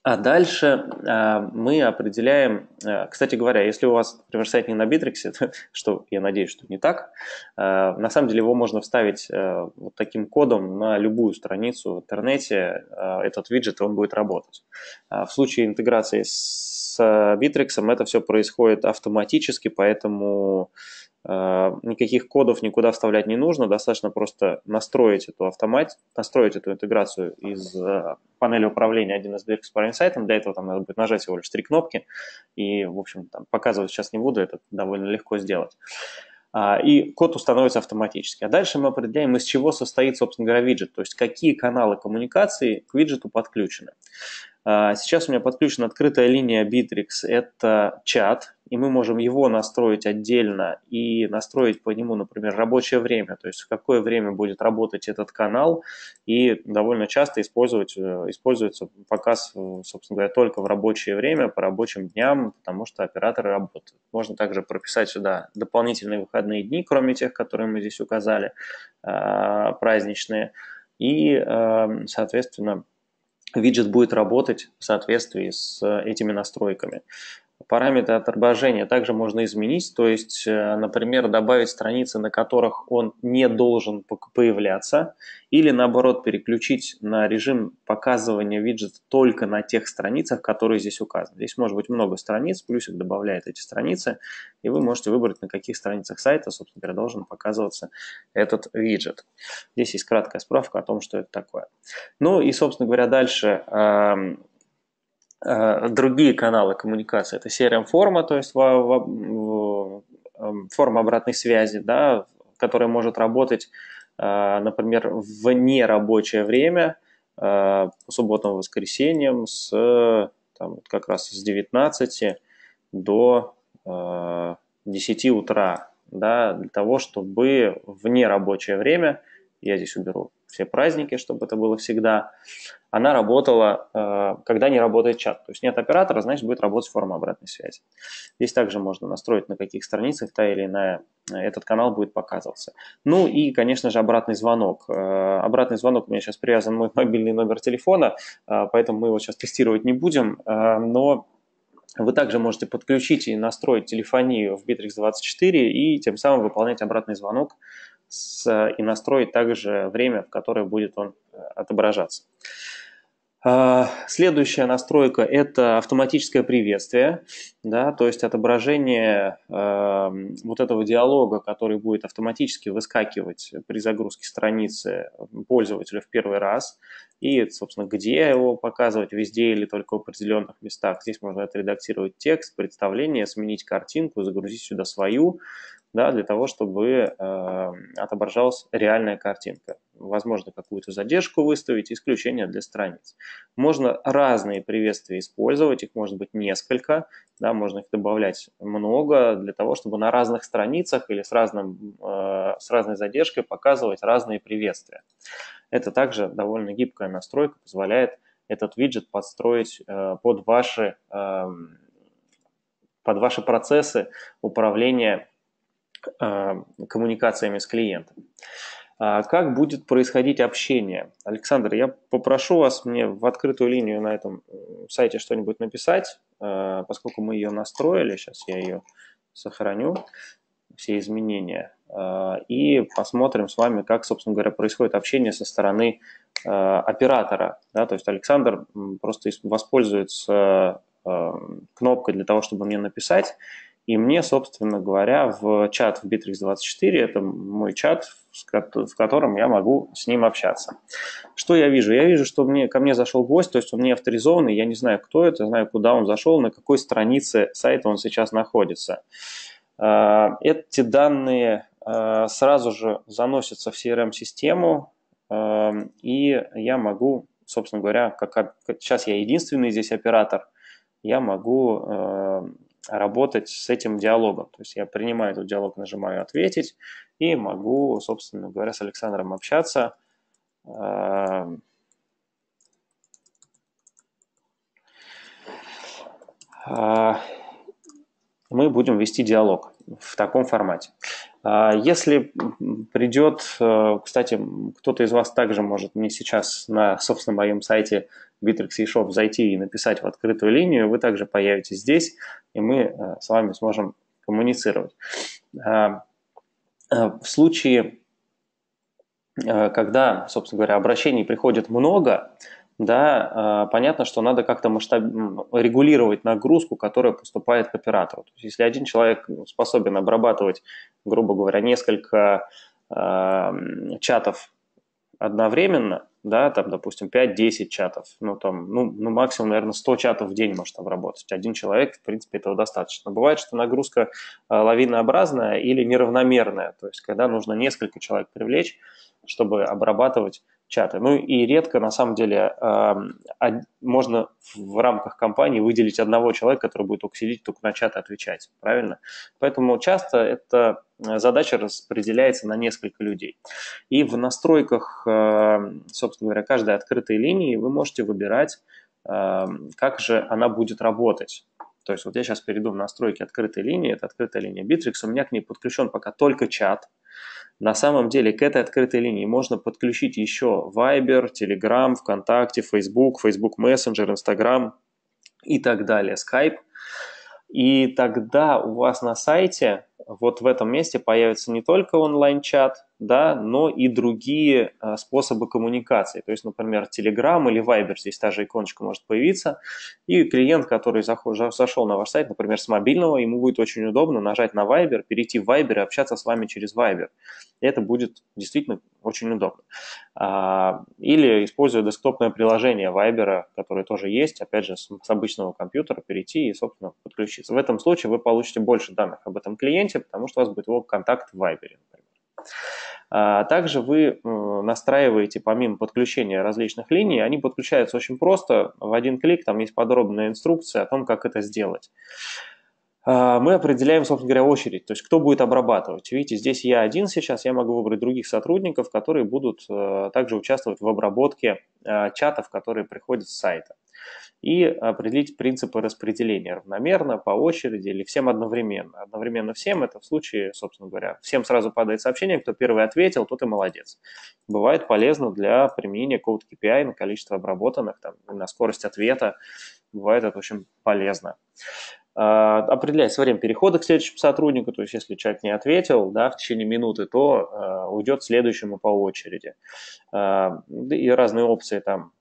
А дальше мы определяем, кстати говоря, если у вас, например, сайт не на Bittrex, что я надеюсь, что не так, на самом деле его можно вставить вот таким кодом на любую страницу в интернете, этот виджет, он будет работать. В случае интеграции с Bittrex это все происходит автоматически, поэтому никаких кодов никуда вставлять не нужно, достаточно просто настроить эту интеграцию из панели управления 1С Bittrex Uправление сайтом. Для этого там надо будет нажать всего лишь 3 кнопки, и, в общем, там, показывать сейчас не буду, это довольно легко сделать. И код установится автоматически. А дальше мы определяем, из чего состоит, собственно говоря, виджет, то есть какие каналы коммуникации к виджету подключены. Сейчас у меня подключена открытая линия Bittrex, это чат, и мы можем его настроить отдельно и настроить по нему, например, рабочее время, то есть в какое время будет работать этот канал, и довольно часто используется показ, собственно говоря, только в рабочее время, по рабочим дням, потому что операторы работают. Можно также прописать сюда дополнительные выходные дни, кроме тех, которые мы здесь указали, праздничные, и, соответственно, виджет будет работать в соответствии с этими настройками. Параметры отображения также можно изменить, то есть, например, добавить страницы, на которых он не должен появляться, или наоборот переключить на режим показывания виджета только на тех страницах, которые здесь указаны. Здесь может быть много страниц, плюсик добавляет эти страницы, и вы можете выбрать, на каких страницах сайта, собственно говоря, должен показываться этот виджет. Здесь есть краткая справка о том, что это такое. Ну и, собственно говоря, дальше другие каналы коммуникации. Это CRM-форма, то есть форма обратной связи, да, которая может работать, например, в нерабочее время, по субботам и воскресеньям как раз с 19 до 10 утра, да, для того, чтобы в нерабочее время, я здесь уберу все праздники, чтобы это было всегда, она работала, когда не работает чат. То есть нет оператора, значит, будет работать форма обратной связи. Здесь также можно настроить, на каких страницах та или иная этот канал будет показываться. Ну и, конечно же, обратный звонок. Обратный звонок у меня сейчас привязан мой мобильный номер телефона, поэтому мы его сейчас тестировать не будем, но вы также можете подключить и настроить телефонию в Bittrex24 и тем самым выполнять обратный звонок и настроить также время, в которое будет он отображаться. Следующая настройка – это автоматическое приветствие, да, то есть отображение вот этого диалога, который будет автоматически выскакивать при загрузке страницы пользователя в первый раз. И, собственно, где его показывать, везде или только в определенных местах. Здесь можно отредактировать текст, представление, сменить картинку, загрузить сюда свою, да, для того, чтобы отображалась реальная картинка. Возможно, какую-то задержку выставить, исключение для страниц. Можно разные приветствия использовать, их может быть несколько, да, можно их добавлять много для того, чтобы на разных страницах или с разной задержкой показывать разные приветствия. Это также довольно гибкая настройка, позволяет этот виджет подстроить под ваши процессы управления коммуникациями с клиентом. Как будет происходить общение? Александр, я попрошу вас мне в открытую линию на этом сайте что-нибудь написать, поскольку мы ее настроили. Сейчас я ее сохраню, все изменения, и посмотрим с вами, как, собственно говоря, происходит общение со стороны оператора. Да? То есть Александр просто воспользуется кнопкой для того, чтобы мне написать, и мне, собственно говоря, в чат в Bittrex24, это мой чат, в котором я могу с ним общаться. Что я вижу? Я вижу, что ко мне зашел гость, то есть он не авторизованный, я не знаю, кто это, знаю, куда он зашел, на какой странице сайта он сейчас находится. Эти данные сразу же заносятся в CRM-систему, и я могу, собственно говоря, сейчас я единственный здесь оператор, я могу работать с этим диалогом. То есть я принимаю этот диалог, нажимаю «Ответить» и могу, собственно говоря, с Александром общаться. Мы будем вести диалог в таком формате. Если придет, кстати, кто-то из вас также может мне сейчас на, собственно, моем сайте Bittrex eShop зайти и написать в открытую линию, вы также появитесь здесь, и мы с вами сможем коммуницировать. В случае, когда, собственно говоря, обращений приходит много, да, понятно, что надо как-то регулировать нагрузку, которая поступает к оператору. То есть, если один человек способен обрабатывать, грубо говоря, несколько чатов одновременно, да, там, допустим, 5-10 чатов, максимум, наверное, 100 чатов в день может обработать. Один человек, в принципе, этого достаточно. Но бывает, что нагрузка лавинообразная или неравномерная, то есть когда нужно несколько человек привлечь, чтобы обрабатывать чаты. Ну и редко, на самом деле, можно в рамках компании выделить одного человека, который будет только сидеть, только на чаты отвечать, правильно? Поэтому часто эта задача распределяется на несколько людей. И в настройках, собственно говоря, каждой открытой линии вы можете выбирать, как же она будет работать. То есть вот я сейчас перейду в настройки открытой линии, это открытая линия Bittrex, у меня к ней подключен пока только чат. На самом деле к этой открытой линии можно подключить еще Viber, Telegram, ВКонтакте, Facebook, Facebook Messenger, Instagram и так далее, Skype. И тогда у вас на сайте вот в этом месте появится не только онлайн-чат, да, но и другие способы коммуникации. То есть, например, Telegram или Viber, здесь та же иконочка может появиться. И клиент, который зашел на ваш сайт, например, с мобильного, ему будет очень удобно нажать на Viber, перейти в Viber и общаться с вами через Viber. И это будет действительно очень удобно. Или, используя десктопное приложение Viber, которое тоже есть, опять же, с обычного компьютера перейти и, собственно, подключиться. В этом случае вы получите больше данных об этом клиенте, потому что у вас будет его контакт в Viber, например. Также вы настраиваете, помимо подключения различных линий, они подключаются очень просто, в один клик, там есть подробная инструкция о том, как это сделать. Мы определяем, собственно говоря, очередь, то есть кто будет обрабатывать. Видите, здесь я один сейчас, я могу выбрать других сотрудников, которые будут также участвовать в обработке чатов, которые приходят с сайта. И определить принципы распределения равномерно, по очереди или всем одновременно. Одновременно всем, это в случае, собственно говоря, всем сразу падает сообщение, кто первый ответил, тот и молодец. Бывает полезно для применения какого-то KPI на количество обработанных, там, на скорость ответа, бывает это очень полезно. Определяется время перехода к следующему сотруднику, то есть если человек не ответил, да, в течение минуты, то уйдет следующему по очереди. И разные опции там.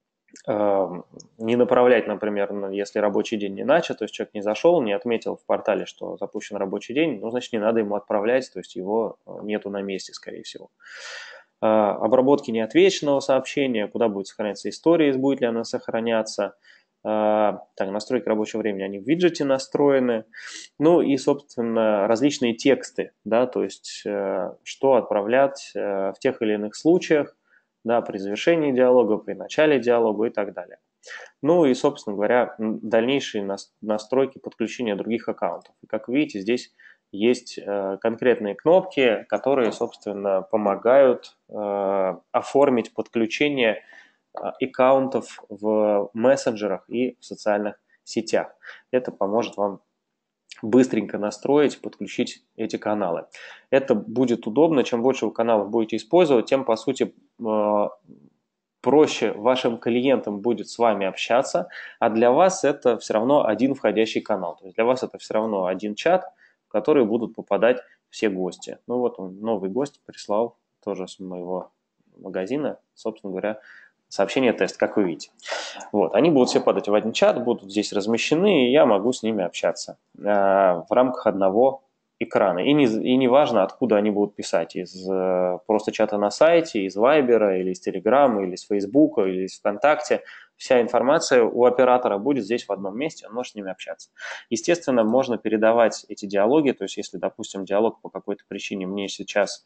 Не направлять, например, если рабочий день не начат, то есть человек не зашел, не отметил в портале, что запущен рабочий день, ну, значит, не надо ему отправлять, то есть его нету на месте, скорее всего. Обработки неотвеченного сообщения, куда будет сохраняться история, будет ли она сохраняться. Так, настройки рабочего времени, они в виджете настроены. Ну и, собственно, различные тексты, да, то есть что отправлять в тех или иных случаях, да, при завершении диалога, при начале диалога и так далее. Ну и, собственно говоря, дальнейшие настройки подключения других аккаунтов. И как вы видите, здесь есть конкретные кнопки, которые, собственно, помогают оформить подключение аккаунтов в мессенджерах и в социальных сетях. Это поможет вам быстренько настроить, подключить эти каналы. Это будет удобно, чем больше вы каналов будете использовать, тем, по сути, проще вашим клиентам будет с вами общаться, а для вас это все равно один входящий канал. То есть для вас это все равно один чат, в который будут попадать все гости. Ну вот он, новый гость прислал тоже с моего магазина, собственно говоря, сообщение-тест, как вы видите. Вот, они будут все падать в один чат, будут здесь размещены, и я могу с ними общаться в рамках одного экрана. И не важно, откуда они будут писать, из просто чата на сайте, из Viber, или из Telegram, или из Facebook, или из ВКонтакте. Вся информация у оператора будет здесь в одном месте, он может с ними общаться. Естественно, можно передавать эти диалоги, то есть если, допустим, диалог по какой-то причине мне сейчас,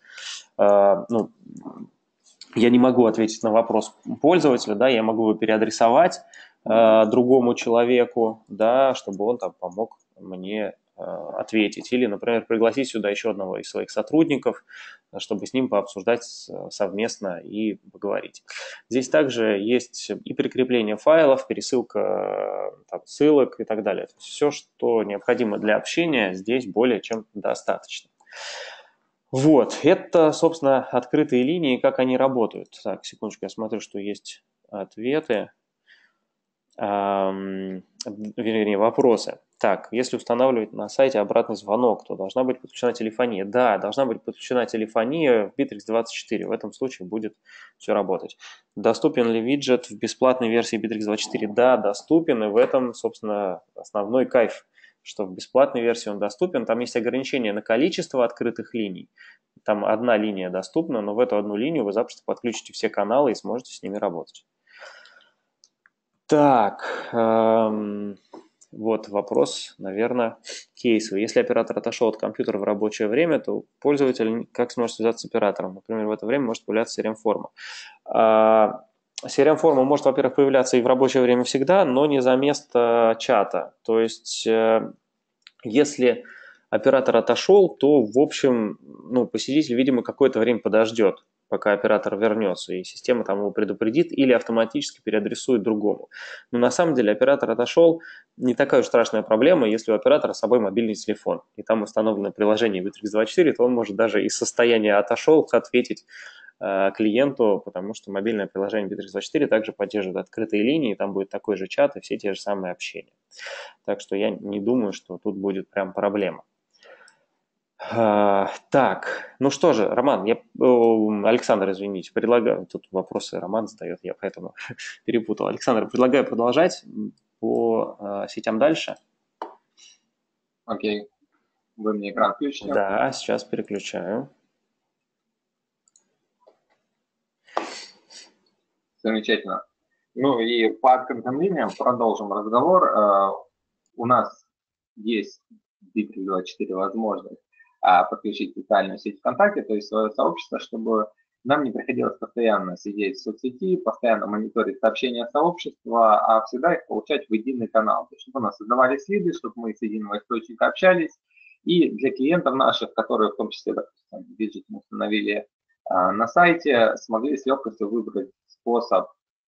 я не могу ответить на вопрос пользователя, да, я могу его переадресовать другому человеку, да, чтобы он там помог мне ответить. Или, например, пригласить сюда еще одного из своих сотрудников, чтобы с ним пообсуждать совместно и поговорить. Здесь также есть и прикрепление файлов, пересылка там, ссылок и так далее. То есть все, что необходимо для общения, здесь более чем достаточно. Вот, это, собственно, открытые линии, как они работают. Так, секундочку, я смотрю, что есть ответы. вернее, вопросы. Так, если устанавливать на сайте обратный звонок, то должна быть подключена телефония. Да, должна быть подключена телефония в Bittrex24. В этом случае будет все работать. Доступен ли виджет в бесплатной версии Bittrex24? Да, доступен, и в этом, собственно, основной кайф, что в бесплатной версии он доступен. Там есть ограничение на количество открытых линий. Там одна линия доступна, но в эту одну линию вы запросто подключите все каналы и сможете с ними работать. Так, вот вопрос, наверное, кейсовый. Если оператор отошел от компьютера в рабочее время, то пользователь как сможет связаться с оператором? Например, в это время может появляться CRM-форма. CRM-форма может, во-первых, появляться и в рабочее время всегда, но не за место чата. То есть, если оператор отошел, то, в общем, посетитель, видимо, какое-то время подождет, пока оператор вернется, и система там его предупредит или автоматически переадресует другому. Но на самом деле оператор отошел, не такая уж страшная проблема, если у оператора с собой мобильный телефон, и там установлено приложение Bittrex24, то он может даже из состояния отошел ответить клиенту, потому что мобильное приложение Bittrex24 также поддерживает открытые линии, там будет такой же чат и все те же самые общения. Так что я не думаю, что тут будет прям проблема. Так, ну что же, Роман, Александр, извините, предлагаю, тут вопросы Роман задает, я поэтому перепутал. Александр, предлагаю продолжать по сетям дальше. Окей, вы мне экран включите? Да, сейчас переключаю. Замечательно. Ну и по открытым линиям продолжим разговор. У нас есть в Bittrex24 возможность подключить социальную сеть ВКонтакте, то есть свое сообщество, чтобы нам не приходилось постоянно сидеть в соцсети, постоянно мониторить сообщения сообщества, а всегда их получать в единый канал. То есть, чтобы у нас создавались лиды, чтобы мы с единого источника общались. И для клиентов наших, которые в том числе, допустим, виджет мы установили на сайте, смогли с легкостью выбрать способ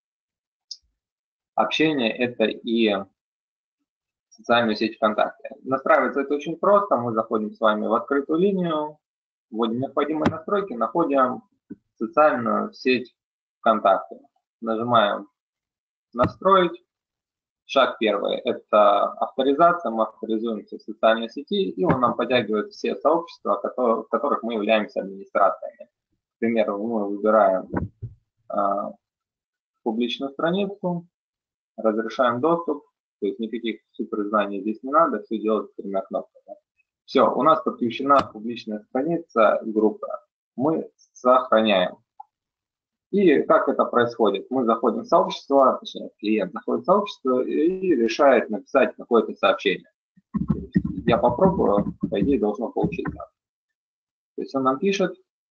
общения, это и социальную сеть ВКонтакте. Настраивается это очень просто. Мы заходим с вами в открытую линию, вводим необходимые настройки, находим социальную сеть ВКонтакте. Нажимаем «Настроить». Шаг первый – это авторизация. Мы авторизуемся в социальной сети, и он нам подтягивает все сообщества, в которых мы являемся администраторами. К примеру, мы выбираем публичную страницу, разрешаем доступ, то есть никаких суперзнаний здесь не надо, все делать тремя кнопками. Все, у нас подключена публичная страница группы. Мы сохраняем. И как это происходит? Мы заходим в сообщество, точнее, клиент заходит в сообщество и решает написать какое-то сообщение. Я попробую, по идее, должно получиться. То есть он нам пишет,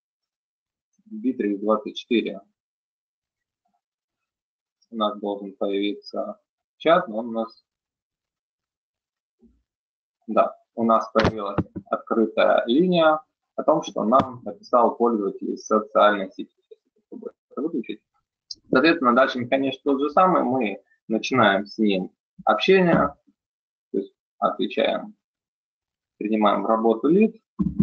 Bittrex24 у нас должен появиться чат, но он у нас... Да, у нас появилась открытая линия о том, что нам написал пользователь из социальной сети. Выключить. Соответственно, дальше механизм тот же самый. Мы начинаем с ним общение, то есть отвечаем, принимаем в работу лид.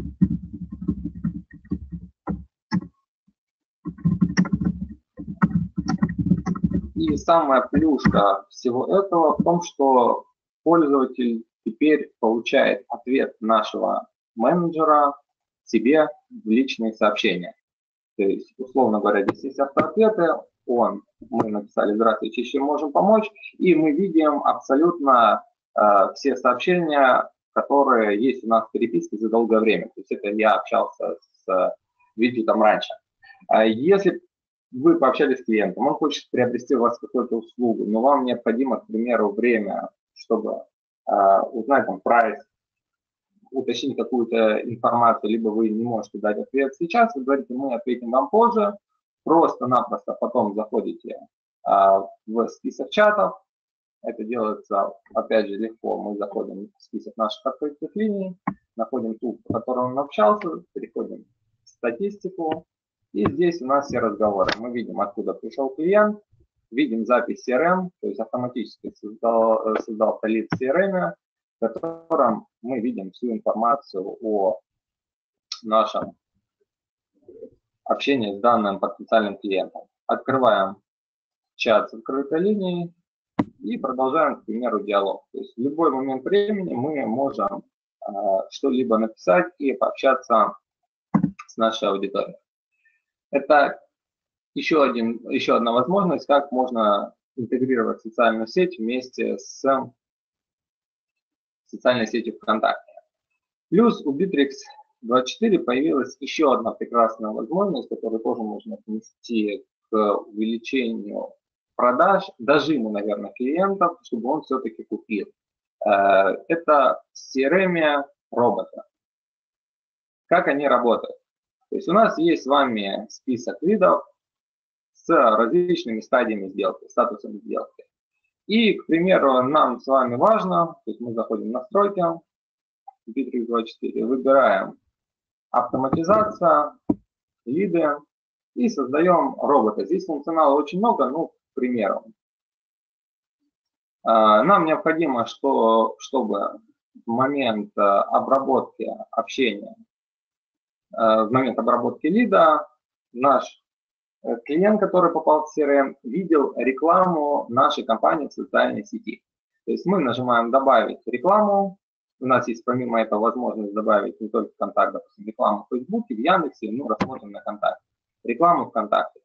И самая плюшка всего этого в том, что пользователь теперь получает ответ нашего менеджера себе в личные сообщения. То есть, условно говоря, здесь есть автоответы, мы написали «Здравствуйте, чем можем помочь», и мы видим абсолютно все сообщения, которые есть у нас в переписке за долгое время. То есть это я общался с виджетом раньше. Если вы пообщались с клиентом, он хочет приобрести у вас какую-то услугу, но вам необходимо, к примеру, время, чтобы узнать там прайс, уточнить какую-то информацию, либо вы не можете дать ответ сейчас, вы говорите, мы ответим вам позже, просто-напросто потом заходите в список чатов, это делается, опять же, легко, мы заходим в список наших открытых линий, находим ту, по которой он общался, переходим в статистику, и здесь у нас все разговоры. Мы видим, откуда пришел клиент, видим запись CRM, то есть автоматически создал лид в CRM, в котором мы видим всю информацию о нашем общении с данным потенциальным клиентом. Открываем чат с открытой линией, и продолжаем, к примеру, диалог. То есть в любой момент времени мы можем что-либо написать и пообщаться с нашей аудиторией. Это еще одна возможность, как можно интегрировать социальную сеть вместе с социальной сетью ВКонтакте. Плюс у Bittrex24 появилась еще одна прекрасная возможность, которую тоже можно отнести к увеличению продаж, дожиму, наверное, клиентов, чтобы он все-таки купил. Это CRM робота. Как они работают? То есть у нас есть с вами список видов с различными стадиями сделки, статусами сделки. И, к примеру, нам с вами важно, то есть мы заходим в настройки, Bittrex24, выбираем автоматизация, лиды и создаем робота. Здесь функционала очень много, ну, к примеру. Нам необходимо, чтобы в момент обработки общения, в момент обработки лида, наш клиент, который попал в CRM, видел рекламу нашей компании в социальной сети. То есть мы нажимаем «Добавить рекламу». У нас есть помимо этого возможность добавить не только ВКонтакте, допустим, рекламу в Фейсбуке, в Яндексе, ну, рассмотрим на ВКонтакте. Рекламу ВКонтакте.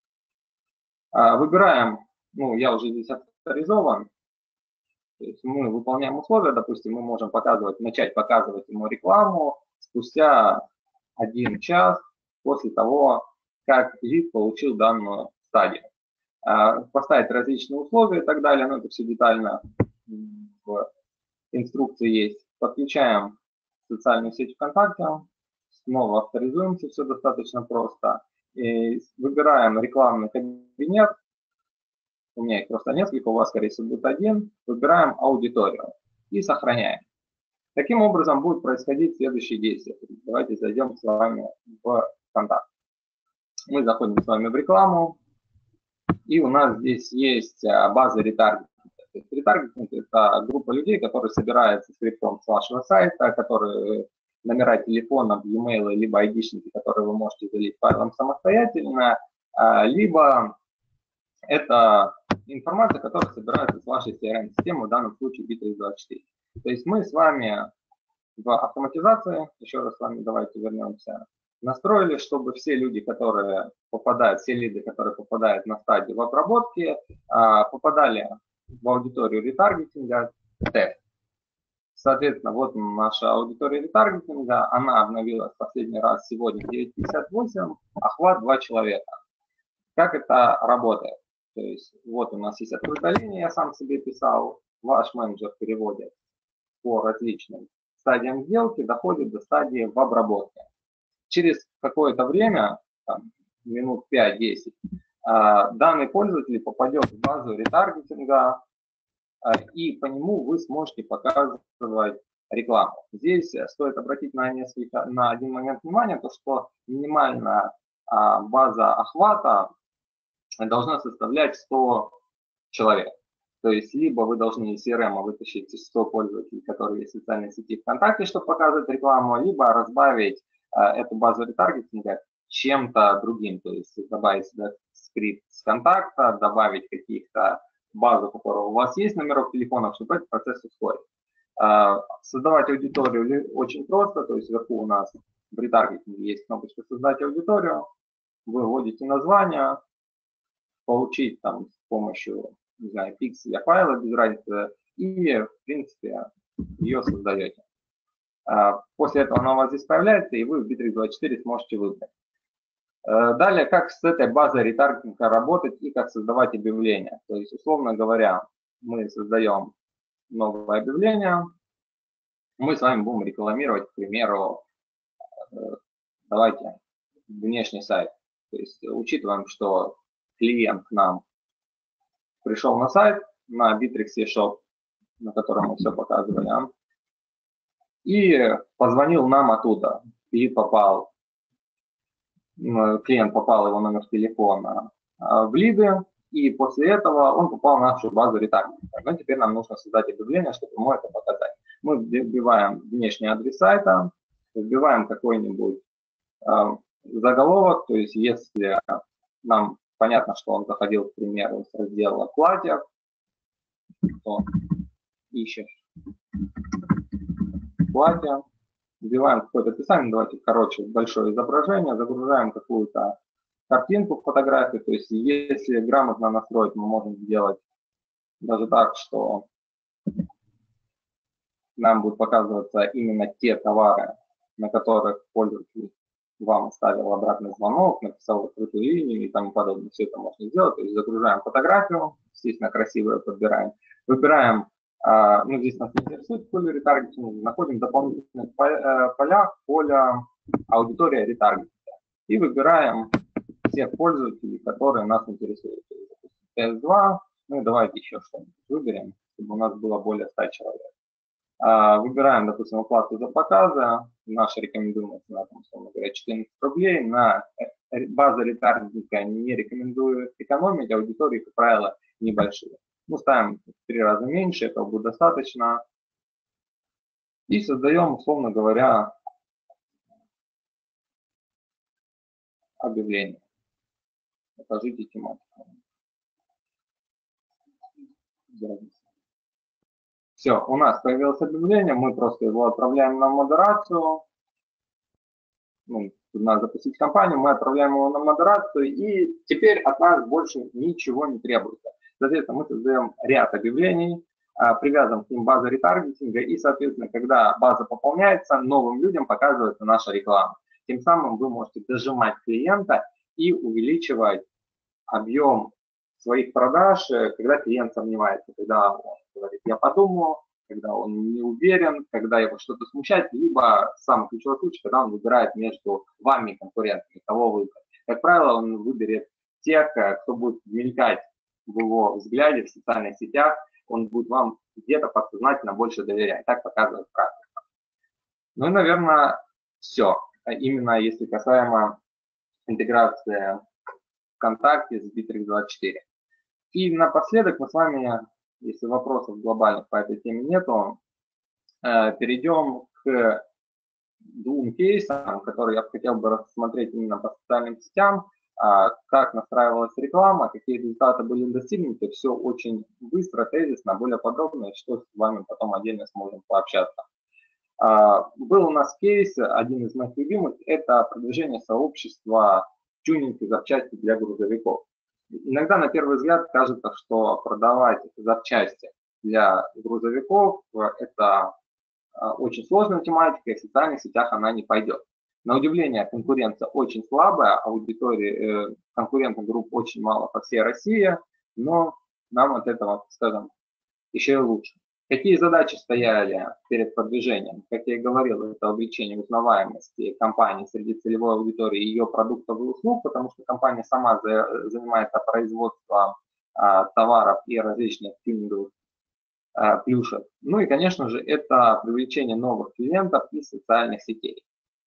Выбираем, ну, я уже здесь авторизован, то есть мы выполняем условия, допустим, мы можем начать показывать ему рекламу спустя 1 час после того, как лид получил данную стадию. Поставить различные условия и так далее, но это все детально в инструкции есть. Подключаем социальную сеть ВКонтакте, снова авторизуемся, все достаточно просто. И выбираем рекламный кабинет, у меня их просто несколько, у вас, скорее всего, будет один. Выбираем аудиторию и сохраняем. Таким образом будет происходить следующие действия. Давайте зайдем с вами в контакт. Мы заходим с вами в рекламу, и у нас здесь есть база ретаргетинга. Ретаргетинг – это группа людей, которые собираются скриптом с вашего сайта, которые номера телефонов, e-mail, либо ID-шники, которые вы можете залить файлом самостоятельно, либо это информация, которая собирается с вашей CRM-системы, в данном случае Bittrex24. То есть мы с вами в автоматизации, еще раз с вами давайте вернемся, настроили, чтобы все люди, которые попадают, все лиды, которые попадают на стадию в обработке, попадали в аудиторию ретаргетинга тест. Соответственно, вот наша аудитория ретаргетинга, она обновилась последний раз сегодня 9:58, охват 2 человека. Как это работает? То есть вот у нас есть открытая линия, я сам себе писал, ваш менеджер переводит по различным стадиям сделки, доходит до стадии в обработке. Через какое-то время, там, минут 5-10, данный пользователь попадет в базу ретаргетинга, и по нему вы сможете показывать рекламу. Здесь стоит обратить на один момент внимания, то что минимальная база охвата должна составлять 100 человек. То есть либо вы должны из CRM вытащить 100 пользователей, которые есть в социальной сети ВКонтакте, чтобы показывать рекламу, либо разбавить эту базу ретаргетинга чем-то другим. То есть добавить сюда скрипт с контакта, добавить каких-то базу, у которой у вас есть номеров телефонов, чтобы этот процесс ускорить. Создавать аудиторию очень просто, то есть вверху у нас в ретаргетинге есть кнопочка «Создать аудиторию», вы вводите название, получить там с помощью, не знаю, пикселя файла, без разницы, и, в принципе, ее создаете. После этого она у вас здесь появляется, и вы в Bittrex24 сможете выбрать. Далее, как с этой базой ретаргетинга работать и как создавать объявления. То есть, условно говоря, мы создаем новое объявление, мы с вами будем рекламировать, к примеру, давайте, внешний сайт. То есть, учитываем, что клиент к нам пришел на сайт, на Bittrex eShop, на котором мы все показывали, и позвонил нам оттуда, и клиент попал, его номер телефона в лиды, и после этого он попал в нашу базу ретаргетинга. Но теперь нам нужно создать объявление, чтобы ему это показать. Мы вбиваем внешний адрес сайта, вбиваем какой-нибудь заголовок, то есть если нам понятно, что он заходил, к примеру, с раздела платьев, кто ищет платье. Вбиваем какое-то описание, давайте, короче, большое изображение, загружаем какую-то картинку, фотографию. То есть если грамотно настроить, мы можем сделать даже так, что нам будут показываться именно те товары, на которых пользователь вам оставил обратный звонок, написал открытую линию и тому подобное. Все это можно сделать. То есть загружаем фотографию, естественно, красивую подбираем. Выбираем, ну здесь нас не интересует поле ретаргетинга, находим в дополнительных полях поле аудитория ретаргетинга и выбираем всех пользователей, которые нас интересуют. TS2, ну и давайте еще что-нибудь выберем, чтобы у нас было более 100 человек. Выбираем, допустим, оплату за показы. Наша рекомендуемая цена, там, условно говоря, 14 рублей. На базу ретаргетинга не рекомендую экономить, аудитории, как правило, небольшие. Мы ставим в 3 раза меньше, этого будет достаточно. И создаем, условно говоря, объявление. Покажите тематику. Все, у нас появилось объявление, мы просто его отправляем на модерацию. Ну, надо запустить кампанию, мы отправляем его на модерацию, и теперь от нас больше ничего не требуется. Соответственно, мы создаем ряд объявлений, привязываем к ним базу ретаргетинга, и, соответственно, когда база пополняется, новым людям показывается наша реклама. Тем самым вы можете дожимать клиента и увеличивать объем своих продаж, когда клиент сомневается, когда он говорит, я подумаю, когда он не уверен, когда его что-то смущает, либо самый ключевой случай, когда он выбирает между вами конкурентами, кого выбрать. Как правило, он выберет тех, кто будет мелькать в его взгляде в социальных сетях, он будет вам где-то подсознательно больше доверять. Так показывает практика. Ну и, наверное, все. Именно если касаемо интеграции ВКонтакте с Bittrex24. И напоследок мы с вами, если вопросов глобальных по этой теме нету, перейдем к 2 кейсам, которые я хотел бы рассмотреть именно по социальным сетям, как настраивалась реклама, какие результаты были достигнуты. Все очень быстро, тезисно, более подробно, что с вами потом отдельно сможем пообщаться. Был у нас кейс, один из моих любимых, это продвижение сообщества тюнинг и запчасти для грузовиков. Иногда на первый взгляд кажется, что продавать запчасти для грузовиков это очень сложная тематика, и в социальных сетях она не пойдет. На удивление, конкуренция очень слабая, аудитории конкурентных групп очень мало по всей России, но нам от этого, скажем, еще и лучше. Какие задачи стояли перед продвижением? Как я и говорил, это увеличение узнаваемости компании среди целевой аудитории и ее продуктов и услуг, потому что компания сама занимается производством товаров и различных тюнинговых плюшек. Ну и, конечно же, это привлечение новых клиентов из социальных сетей.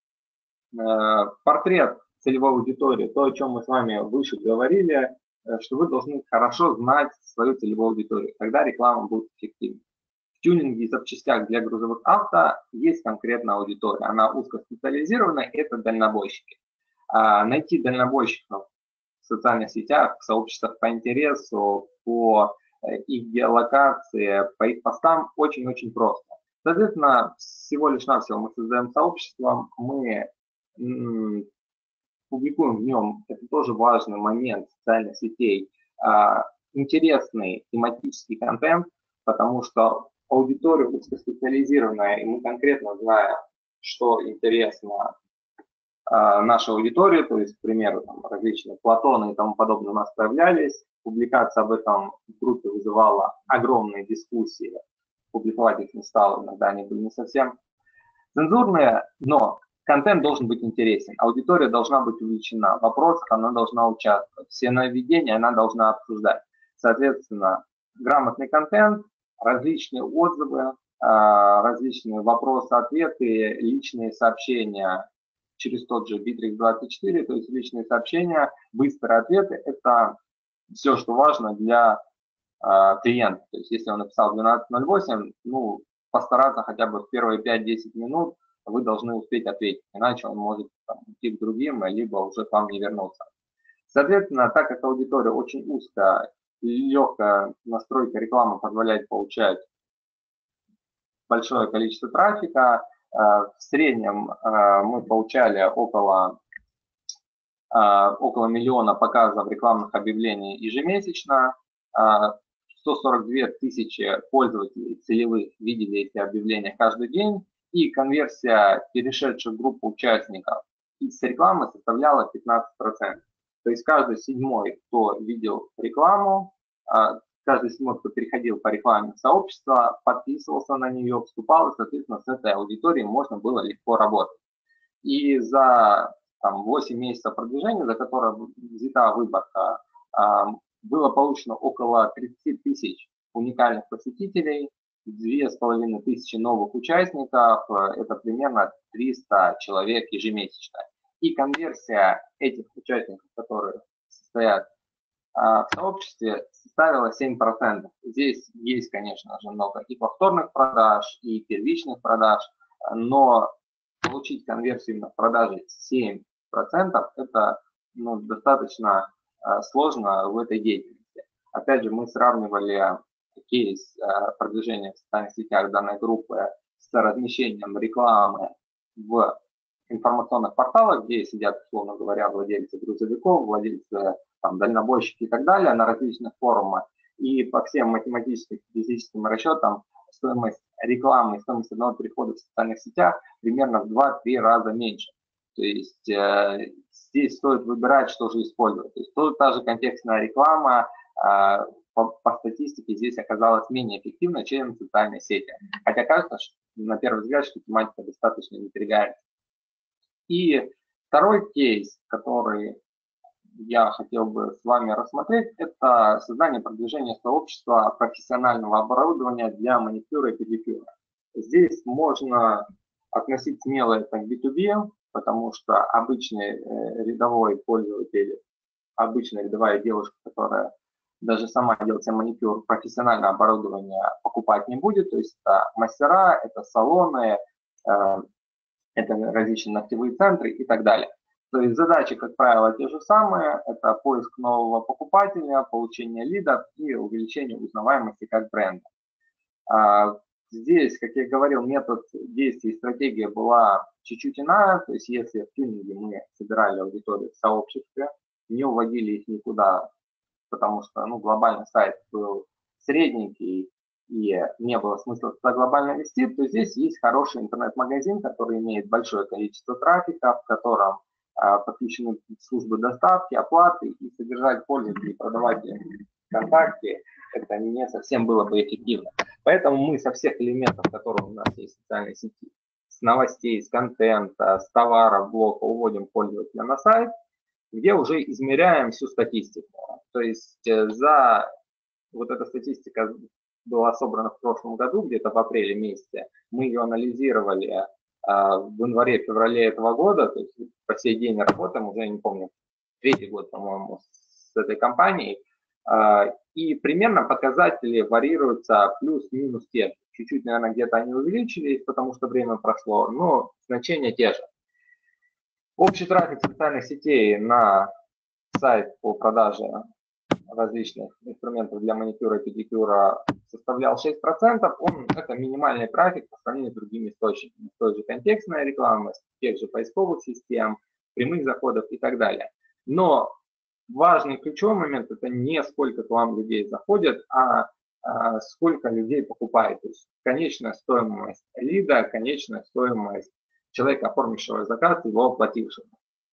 Портрет целевой аудитории, то, о чем мы с вами выше говорили, что вы должны хорошо знать свою целевую аудиторию, тогда реклама будет эффективной. В тюнинге и запчастях для грузовых авто есть конкретная аудитория, она узкоспециализированная, это дальнобойщики. Найти дальнобойщиков в социальных сетях, в сообществах по интересу, по их геолокации, по их постам очень-очень просто. Соответственно, всего лишь навсего мы создаем сообщество, мы публикуем в нем, это тоже важный момент социальных сетей, интересный тематический контент, потому что аудитория узкоспециализированная, и мы конкретно знаем, что интересно нашей аудитории, то есть, к примеру, там, различные Платоны и тому подобное у нас появлялись, публикация об этом в группе вызывала огромные дискуссии, публиковать их не стало, иногда они были не совсем цензурные, но контент должен быть интересен, аудитория должна быть увлечена, в вопросах она должна участвовать, все нововведения она должна обсуждать. Соответственно, грамотный контент, различные отзывы, различные вопросы-ответы, личные сообщения через тот же Bittrex24, то есть личные сообщения, быстрые ответы – это все, что важно для клиента. То есть если он написал 12:08, ну, постараться хотя бы в первые 5-10 минут вы должны успеть ответить, иначе он может там, идти к другим, либо уже к вам не вернуться. Соответственно, так как аудитория очень узкая легкая настройка рекламы позволяет получать большое количество трафика. В среднем мы получали около миллиона показов рекламных объявлений ежемесячно. 142 тысячи пользователей целевых видели эти объявления каждый день, и конверсия перешедших в группу участников с рекламы составляла 15%. То есть каждый седьмой, кто видел рекламу, каждый седьмой, кто переходил по рекламе в сообщество, подписывался на нее, вступал, и, соответственно, с этой аудиторией можно было легко работать. И за 8 месяцев продвижения, за которое взята выборка, было получено около 30 тысяч уникальных посетителей, 2500 новых участников, это примерно 300 человек ежемесячно. И конверсия этих участников, которые состоят в сообществе, составила 7%. Здесь есть, конечно же, много и повторных продаж, и первичных продаж, но получить конверсию именно в продаже 7% это достаточно сложно в этой деятельности. Опять же, мы сравнивали кейс продвижения в социальных сетях данной группы с размещением рекламы в информационных порталах, где сидят, условно говоря, владельцы грузовиков, владельцы дальнобойщики и так далее на различных форумах. И по всем математическим, физическим расчетам стоимость рекламы и стоимость одного перехода в социальных сетях примерно в 2-3 раза меньше. То есть здесь стоит выбирать, что же использовать. То есть та же контекстная реклама по статистике здесь оказалась менее эффективной, чем социальные сети. Хотя кажется, что, на первый взгляд, что тематика достаточно напрягает. И второй кейс, который я хотел бы с вами рассмотреть, это создание и продвижение сообщества профессионального оборудования для маникюра и педикюра. Здесь можно относить смело это к B2B, потому что обычный рядовой пользователь, обычная рядовая девушка, которая даже сама делает себе маникюр, профессиональное оборудование покупать не будет. То есть это мастера, это салоны, это различные ногтевые центры и так далее. То есть задачи, как правило, те же самые. Это поиск нового покупателя, получение лидов и увеличение узнаваемости как бренда. Здесь, как я говорил, метод действий и стратегия была чуть-чуть иная. То есть если в тюнинге мы собирали аудиторию в сообществе, не уводили их никуда, потому что глобальный сайт был средненький и не было смысла туда глобально вести, то здесь есть хороший интернет-магазин, который имеет большое количество трафика, в котором подключены службы доставки, оплаты, и содержать пользователей, продавать им ВКонтакте, это не совсем было бы эффективно. Поэтому мы со всех элементов, которые у нас есть в социальной сети, с новостей, с контента, с товаров, блока, уводим пользователя на сайт, где уже измеряем всю статистику. То есть вот эта статистика была собрана в прошлом году, где-то в апреле месяце. Мы ее анализировали в январе-феврале этого года, то есть по сей день работаем, уже не помню, 3-й год, по-моему, с этой компанией. И примерно показатели варьируются плюс-минус те же. Чуть-чуть, наверное, где-то они увеличились, потому что время прошло, но значения те же. Общий трафик социальных сетей на сайт по продаже различных инструментов для маникюра и педикюра составлял 6%. Это минимальный трафик по сравнению с другими источниками. Той же контекстная реклама, тех же поисковых систем, прямых заходов и так далее. Но важный ключевой момент – это не сколько к вам людей заходят, а сколько людей покупает. То есть конечная стоимость лида, конечная стоимость человека, оформившего заказ, его оплатившего.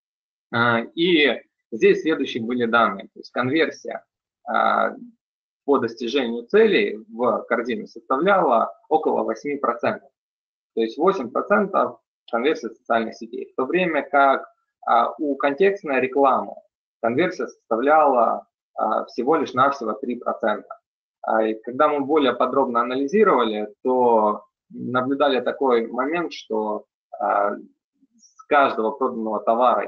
И здесь следующие были данные. То есть конверсия по достижению целей в корзину составляла около 8%. То есть 8% конверсия социальных сетей. В то время как у контекстной рекламы конверсия составляла всего лишь навсего 3%. И когда мы более подробно анализировали, то наблюдали такой момент, что с каждого проданного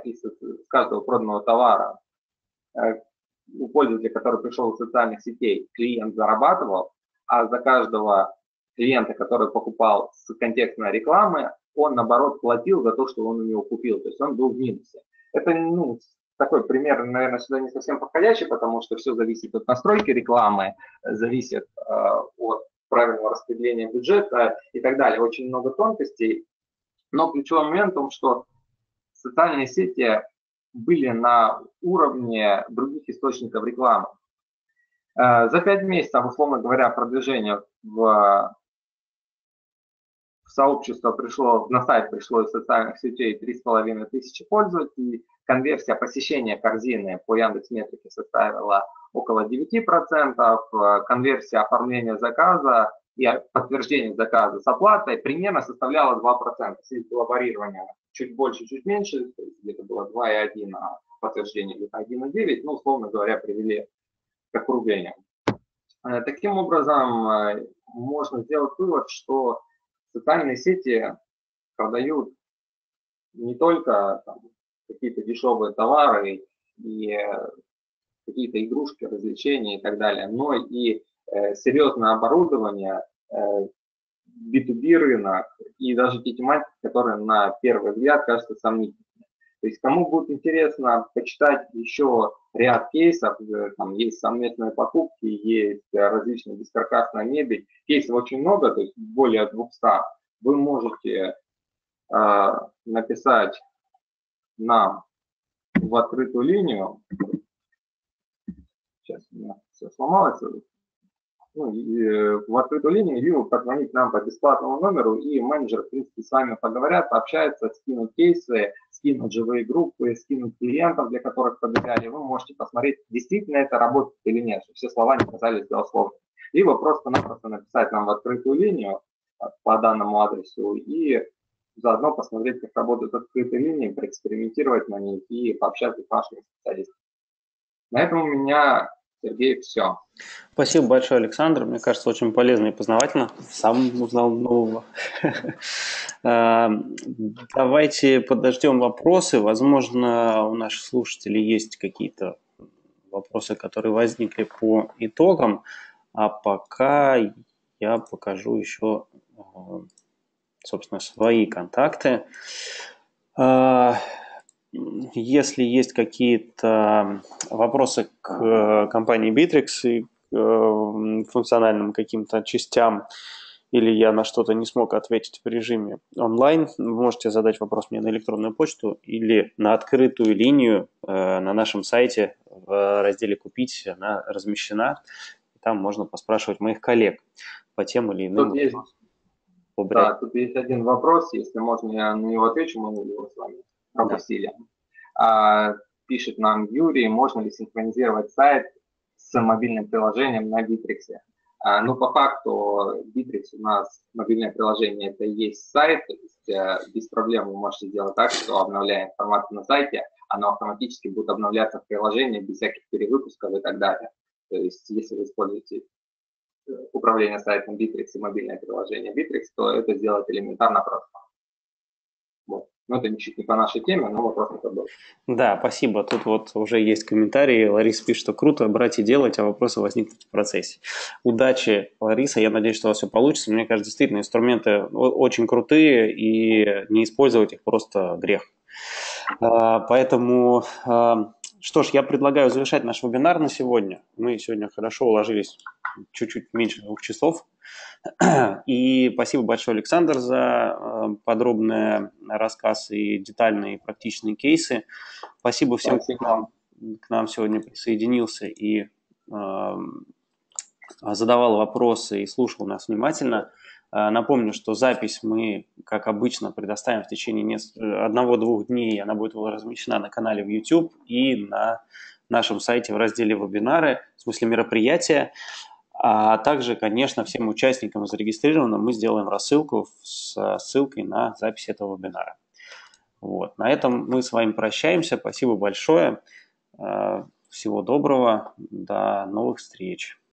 товара у пользователя, который пришел из социальных сетей, клиент зарабатывал, а за каждого клиента, который покупал с контекстной рекламы, он, наоборот, платил за то, что он у него купил. То есть он был в минусе. Это такой пример, наверное, сюда не совсем подходящий, потому что все зависит от настройки рекламы, зависит от правильного распределения бюджета и так далее. Очень много тонкостей. Но ключевой момент в том, что социальные сети были на уровне других источников рекламы. За 5 месяцев, условно говоря, продвижения в сообщество пришло, на сайт пришло из социальных сетей 3500 пользователей, конверсия посещения корзины по Яндекс.Метрике составила около 9%, конверсия оформления заказа и подтверждения заказа с оплатой примерно составляла 2%. Здесь было варьирование чуть больше, чуть меньше, то есть где-то было 2,1, а подтверждение где-то 1,9, ну, условно говоря, привели к округлению. Таким образом, можно сделать вывод, что социальные сети продают не только какие-то дешевые товары и какие-то игрушки, развлечения и так далее, но и серьезное оборудование, B2B рынок и даже те тематики, которые на первый взгляд кажутся сомнительными. То есть кому будет интересно почитать еще ряд кейсов, там есть совместные покупки, есть различная бескаркасная мебель, кейсов очень много, то есть более 200, вы можете написать нам в открытую линию, сейчас у меня все сломалось, в открытую линию, или позвонить нам по бесплатному номеру, и менеджер, в принципе, с вами поговорят, пообщается, скинут кейсы, скинут живые группы, скинут клиентов, для которых подбирали. Вы можете посмотреть, действительно это работает или нет, что все слова не казались голословными. Либо просто-напросто написать нам в открытую линию по данному адресу и заодно посмотреть, как работают открытые линии, проэкспериментировать на них и пообщаться с нашими специалистами. На этом у меня, Сергей, все. Спасибо большое, Александр. Мне кажется, очень полезно и познавательно. Сам узнал нового. Давайте подождем вопросы. Возможно, у наших слушателей есть какие-то вопросы, которые возникли по итогам. А пока я покажу еще, собственно, свои контакты. Если есть какие-то вопросы к компании Bittrex и к функциональным каким-то частям, или я на что-то не смог ответить в режиме онлайн, вы можете задать вопрос мне на электронную почту или на открытую линию на нашем сайте в разделе «Купить». Она размещена, и там можно поспрашивать моих коллег по тем или иным вопросам. Да, тут есть один вопрос, если можно, я на него отвечу, мы его с вами пропустили. Да. Пишет нам Юрий, можно ли синхронизировать сайт с мобильным приложением на Bittrex? Ну, по факту, Bittrex у нас мобильное приложение, это и есть сайт, то есть без проблем вы можете сделать так, что обновляя информацию на сайте, оно автоматически будет обновляться в приложении без всяких перевыпусков и так далее. То есть, если вы используете управление сайтом Bittrex и мобильное приложение Bittrex, то это сделать элементарно просто. Вот. Но это чуть не по нашей теме, но вопрос это был. Да, спасибо. Тут вот уже есть комментарии. Лариса пишет, что круто, брать и делать, а вопросы возникнут в процессе. Удачи, Лариса. Я надеюсь, что у вас все получится. Мне кажется, действительно, инструменты очень крутые, и не использовать их просто грех. Поэтому, что ж, я предлагаю завершать наш вебинар на сегодня. Мы сегодня хорошо уложились, чуть-чуть меньше 2 часов. И спасибо большое, Александр, за подробный рассказ и детальные практичные кейсы. Спасибо всем, кто к нам сегодня присоединился и задавал вопросы и слушал нас внимательно. Напомню, что запись мы, как обычно, предоставим в течение 1-2 дней. Она будет размещена на канале в YouTube и на нашем сайте в разделе «Вебинары», в смысле мероприятия. А также, конечно, всем участникам зарегистрированным мы сделаем рассылку с ссылкой на запись этого вебинара. Вот. На этом мы с вами прощаемся. Спасибо большое. Всего доброго. До новых встреч.